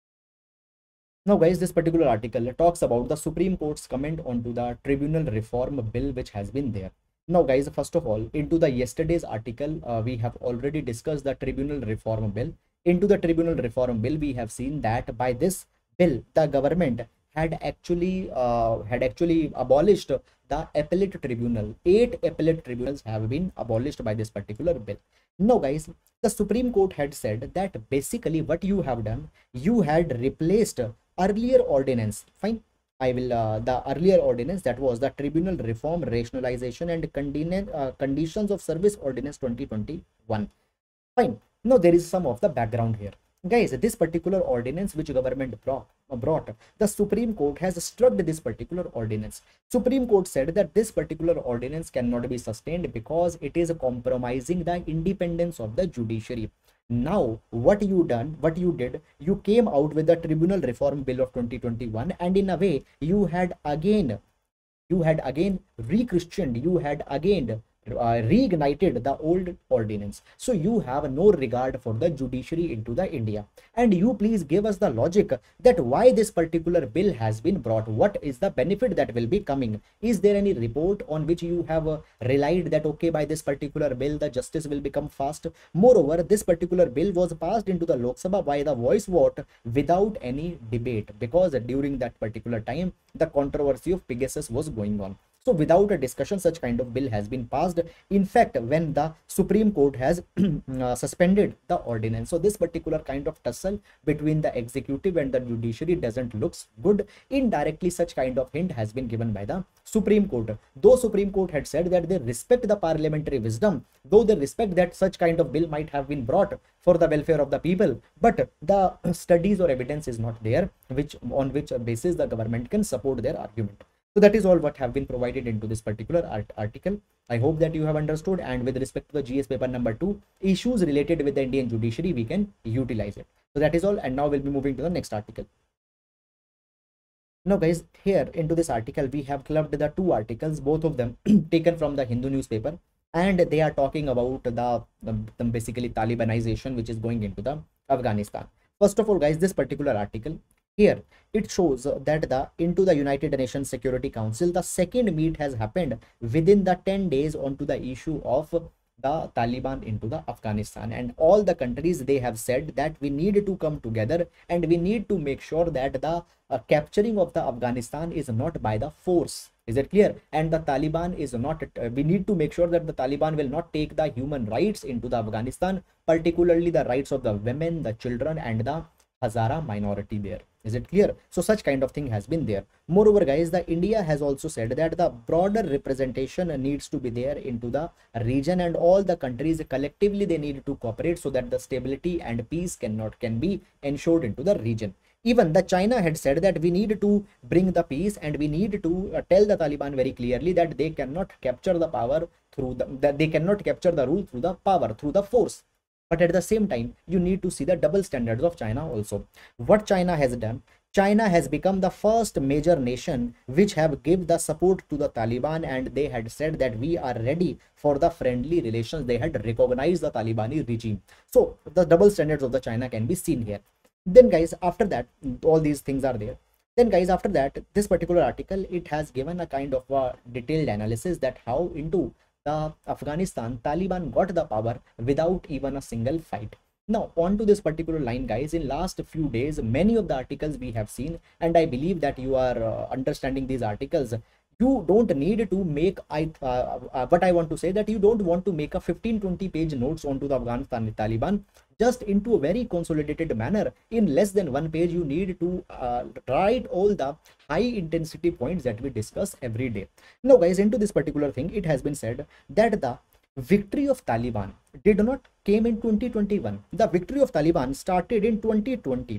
Now guys, this particular article talks about the Supreme Court's comment onto the tribunal reform bill which has been there. Now guys, first of all, into the yesterday's article, uh, we have already discussed the tribunal reform bill. Into the tribunal reform bill, we have seen that by this bill, the government had actually uh, had actually abolished the appellate tribunal. Eight appellate tribunals have been abolished by this particular bill. Now guys, the Supreme Court had said that basically what you have done, you had replaced earlier ordinance. Fine, I will uh, the earlier ordinance, that was the Tribunal Reform, Rationalization and Condi uh, Conditions of Service Ordinance twenty twenty-one. Fine. Now there is some of the background here. Guys, this particular ordinance which government brought, uh, brought, the Supreme Court has struck this particular ordinance. Supreme Court said that this particular ordinance cannot be sustained because it is compromising the independence of the judiciary. Now what you done, what you did, you came out with the Tribunal Reform Bill of twenty twenty-one, and in a way you had again, you had again re-christianed, you had again Uh, reignited the old ordinance. So you have no regard for the judiciary into the India, and you please give us the logic that why this particular bill has been brought. What is the benefit that will be coming? Is there any report on which you have uh, relied that okay, by this particular bill the justice will become fast? Moreover, this particular bill was passed into the Lok Sabha by the voice vote without any debate, because during that particular time the controversy of Pegasus was going on. So without a discussion, such kind of bill has been passed. In fact, when the Supreme Court has uh, suspended the ordinance. So this particular kind of tussle between the executive and the judiciary doesn't looks good. Indirectly, such kind of hint has been given by the Supreme Court. Though Supreme Court had said that they respect the parliamentary wisdom, though they respect that such kind of bill might have been brought for the welfare of the people, but the studies or evidence is not there which on which basis the government can support their argument. So that is all what have been provided into this particular art article. I hope that you have understood, and with respect to the G S paper number two, issues related with the Indian judiciary, we can utilize it. So that is all, and now we'll be moving to the next article. Now guys, here into this article, we have clubbed the two articles, both of them taken from the Hindu newspaper, and they are talking about the, the, the basically Talibanization which is going into the Afghanistan. First of all guys, this particular article, here it shows that the into the United Nations Security Council, the second meet has happened within the ten days onto the issue of the Taliban into the Afghanistan, and all the countries, they have said that we need to come together and we need to make sure that the uh, capturing of the Afghanistan is not by the force. Is it clear? And the Taliban is not, uh, we need to make sure that the Taliban will not take the human rights into the Afghanistan, particularly the rights of the women, the children and the Hazara minority there. Is it clear? So such kind of thing has been there. Moreover guys, the India has also said that the broader representation needs to be there into the region, and all the countries collectively they need to cooperate so that the stability and peace cannot can be ensured into the region. Even the China had said that we need to bring the peace, and we need to uh, tell the Taliban very clearly that they cannot capture the power through the that they cannot capture the rule through the power, through the force. But at the same time, you need to see the double standards of China also. What China has done, China has become the first major nation which have given the support to the Taliban, and they had said that we are ready for the friendly relations. They had recognized the Talibani regime. So the double standards of the China can be seen here. Then guys, after that, all these things are there. Then guys, after that, this particular article, it has given a kind of a detailed analysis that how into the Afghanistan Taliban got the power without even a single fight. Now on to this particular line guys, in last few days many of the articles we have seen, and I believe that you are uh, understanding these articles. You don't need to make I uh, uh, what I want to say, that you don't want to make a fifteen twenty page notes onto the Afghanistan Taliban just into a very consolidated manner. In less than one page you need to uh, write all the high intensity points that we discuss every day. Now guys, into this particular thing, it has been said that the victory of Taliban did not came in twenty twenty-one. The victory of Taliban started in twenty twenty.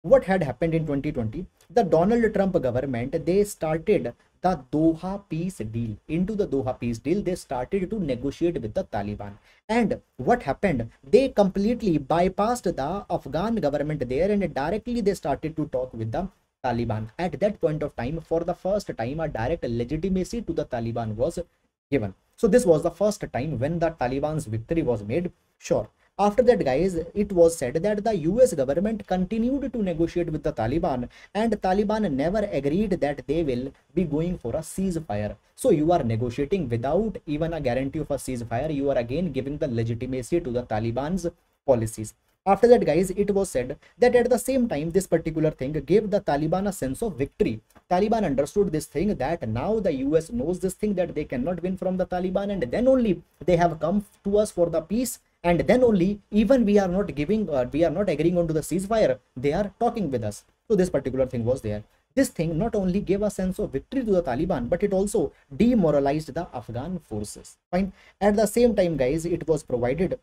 what had happened in twenty twenty, the Donald Trump government, they started the Doha peace deal. Into the Doha peace deal, they started to negotiate with the Taliban. And what happened? They completely bypassed the Afghan government there, and directly they started to talk with the Taliban. At that point of time, for the first time, a direct legitimacy to the Taliban was given. So this was the first time when the Taliban's victory was made sure. After that, guys, it was said that the U S government continued to negotiate with the Taliban, and Taliban never agreed that they will be going for a ceasefire. So you are negotiating without even a guarantee of a ceasefire. You are again giving the legitimacy to the Taliban's policies. After that, guys, it was said that at the same time, this particular thing gave the Taliban a sense of victory. Taliban understood this thing, that now the U S knows this thing, that they cannot win from the Taliban, and then only they have come to us for the peace. And then only, even we are not giving, uh, we are not agreeing on to the ceasefire, they are talking with us. So this particular thing was there. This thing not only gave a sense of victory to the Taliban, but it also demoralized the Afghan forces. Fine. At the same time, guys, it was provided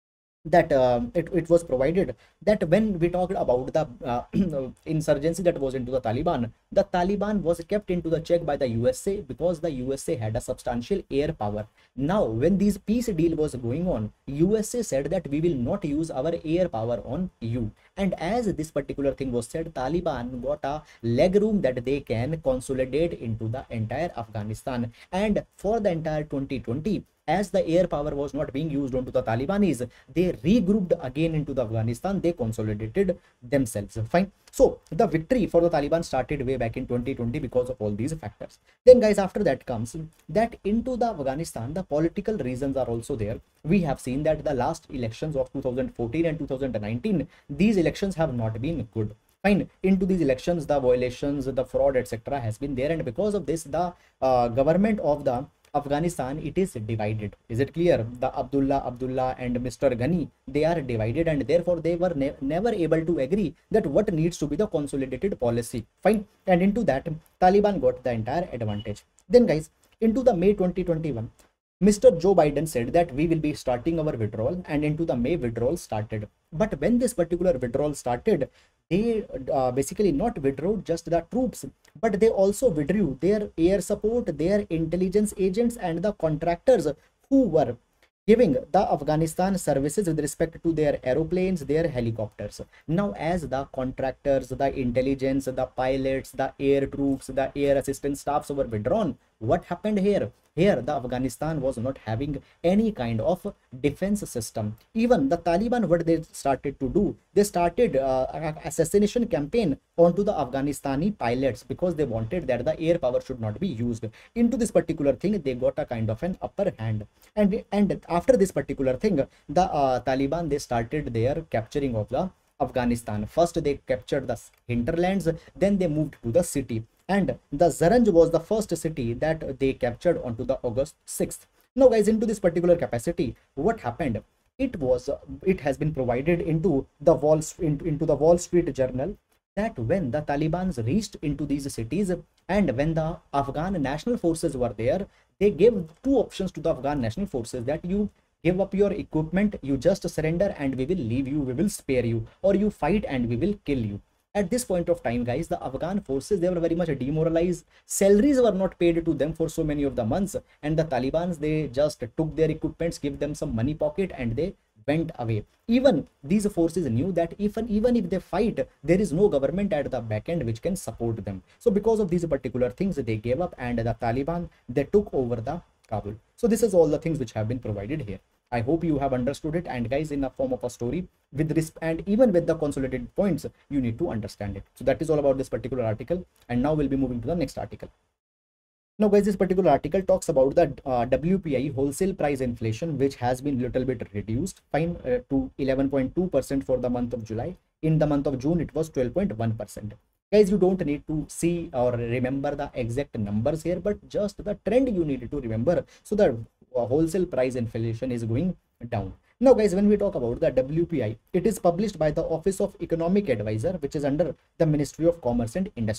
that uh, it, it was provided that when we talked about the uh, insurgency that was into the Taliban, the Taliban was kept into the check by the U S A, because the U S A had a substantial air power. Now when this peace deal was going on, U S A said that we will not use our air power on you, and as this particular thing was said, Taliban got a leg room that they can consolidate into the entire Afghanistan. And for the entire twenty twenty, as the air power was not being used onto the Talibanis, they regrouped again into the Afghanistan. They consolidated themselves. Fine. So the victory for the Taliban started way back in twenty twenty because of all these factors. Then, guys, after that comes that into the Afghanistan, the political reasons are also there. We have seen that the last elections of two thousand fourteen and two thousand nineteen, these elections have not been good. Fine. Into these elections, the violations, the fraud, et cetera has been there, and because of this, the uh, government of the Afghanistan, it is divided. Is it clear? The Abdullah Abdullah and Mister Ghani, they are divided, and therefore they were ne never able to agree that what needs to be the consolidated policy. Fine. And into that, Taliban got the entire advantage. Then, guys, into the May twenty twenty-one, Mister Joe Biden said that we will be starting our withdrawal, and into the May withdrawal started. But when this particular withdrawal started, they uh, basically not withdrew just the troops, but they also withdrew their air support, their intelligence agents, and the contractors who were giving the Afghanistan services with respect to their aeroplanes, their helicopters. Now, as the contractors, the intelligence, the pilots, the air troops, the air assistance staffs were withdrawn, what happened here? Here, the Afghanistan was not having any kind of defense system. Even the Taliban, what they started to do, they started uh, an assassination campaign onto the Afghanistani pilots, because they wanted that the air power should not be used. Into this particular thing, they got a kind of an upper hand. And, and after this particular thing, the uh, Taliban, they started their capturing of the Afghanistan. First, they captured the hinterlands, then they moved to the city. And the Zaranj was the first city that they captured onto the August sixth. Now, guys, into this particular capacity, what happened? It was, it has been provided into the Wall, into, into the Wall Street Journal, that when the Taliban reached into these cities, and when the Afghan national forces were there, they gave two options to the Afghan national forces, that you give up your equipment, you just surrender, and we will leave you, we will spare you, or you fight and we will kill you. At this point of time, guys, the Afghan forces, they were very much demoralized. Salaries were not paid to them for so many of the months, and the Taliban, they just took their equipments, give them some money pocket, and they went away. Even these forces knew that even, even if they fight, there is no government at the back end which can support them. So because of these particular things, they gave up, and the Taliban, they took over the Kabul. So this is all the things which have been provided here. I hope you have understood it, and guys, in a form of a story with this, and even with the consolidated points, you need to understand it. So that is all about this particular article, and now we'll be moving to the next article. Now, guys, this particular article talks about the uh, W P I wholesale price inflation, which has been little bit reduced, fine, uh, to eleven point two percent for the month of July. In the month of June, it was twelve point one percent. Guys, you don't need to see or remember the exact numbers here, but just the trend you need to remember. So the uh, wholesale price inflation is going down. Now, guys, when we talk about the W P I, it is published by the Office of Economic Advisor, which is under the Ministry of Commerce and Industry.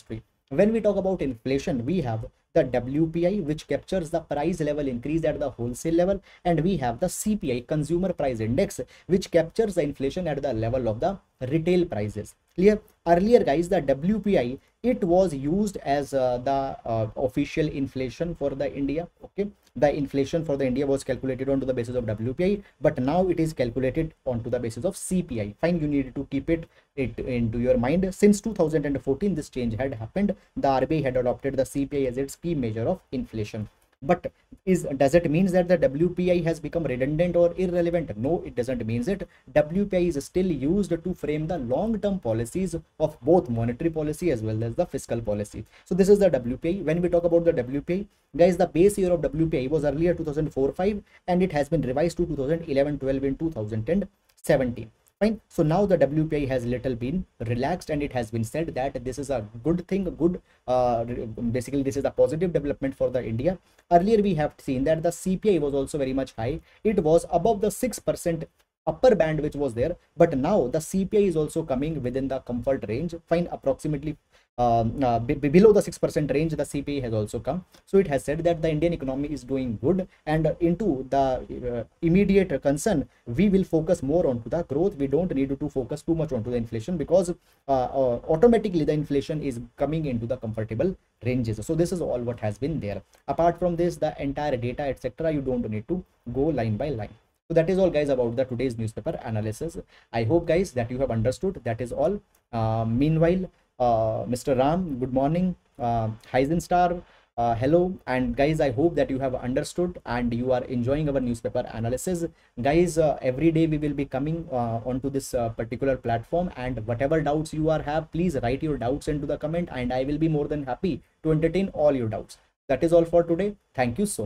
When we talk about inflation, we have the W P I, which captures the price level increase at the wholesale level, and we have the C P I, consumer price index, which captures the inflation at the level of the retail prices. Clear? Earlier, guys, the W P I, it was used as uh, the uh, official inflation for the India. Okay, the inflation for the India was calculated onto the basis of W P I, but now it is calculated onto the basis of C P I. Fine, you need to keep it it into your mind. Since two thousand fourteen, this change had happened. The R B I had adopted the C P I as its key measure of inflation. But is does it mean that the W P I has become redundant or irrelevant? No, it doesn't mean it. W P I is still used to frame the long-term policies of both monetary policy as well as the fiscal policy. So this is the W P I. When we talk about the W P I, guys, the base year of W P I was earlier two thousand four five, and it has been revised to two thousand eleven twelve in two thousand seventeen. Fine. So now the W P I has little been relaxed, and it has been said that this is a good thing, good, uh, basically this is a positive development for the India. Earlier we have seen that the C P I was also very much high. It was above the six percent upper band which was there, but now the C P I is also coming within the comfort range. Fine, approximately um, uh, below the six percent range, the C P I has also come. So it has said that the Indian economy is doing good, and into the uh, immediate concern, we will focus more onto the growth. We don't need to focus too much onto the inflation, because uh, uh, automatically the inflation is coming into the comfortable ranges. So this is all what has been there. Apart from this, the entire data, etc., you don't need to go line by line. So that is all, guys, about the today's newspaper analysis. I hope, guys, that you have understood. That is all. Uh, meanwhile, uh, Mister Ram, good morning. Uh, Hyzen Star, uh, hello. And guys, I hope that you have understood and you are enjoying our newspaper analysis. Guys, uh, every day we will be coming uh, onto this uh, particular platform, and whatever doubts you are have, please write your doubts into the comment, and I will be more than happy to entertain all your doubts. That is all for today. Thank you so much.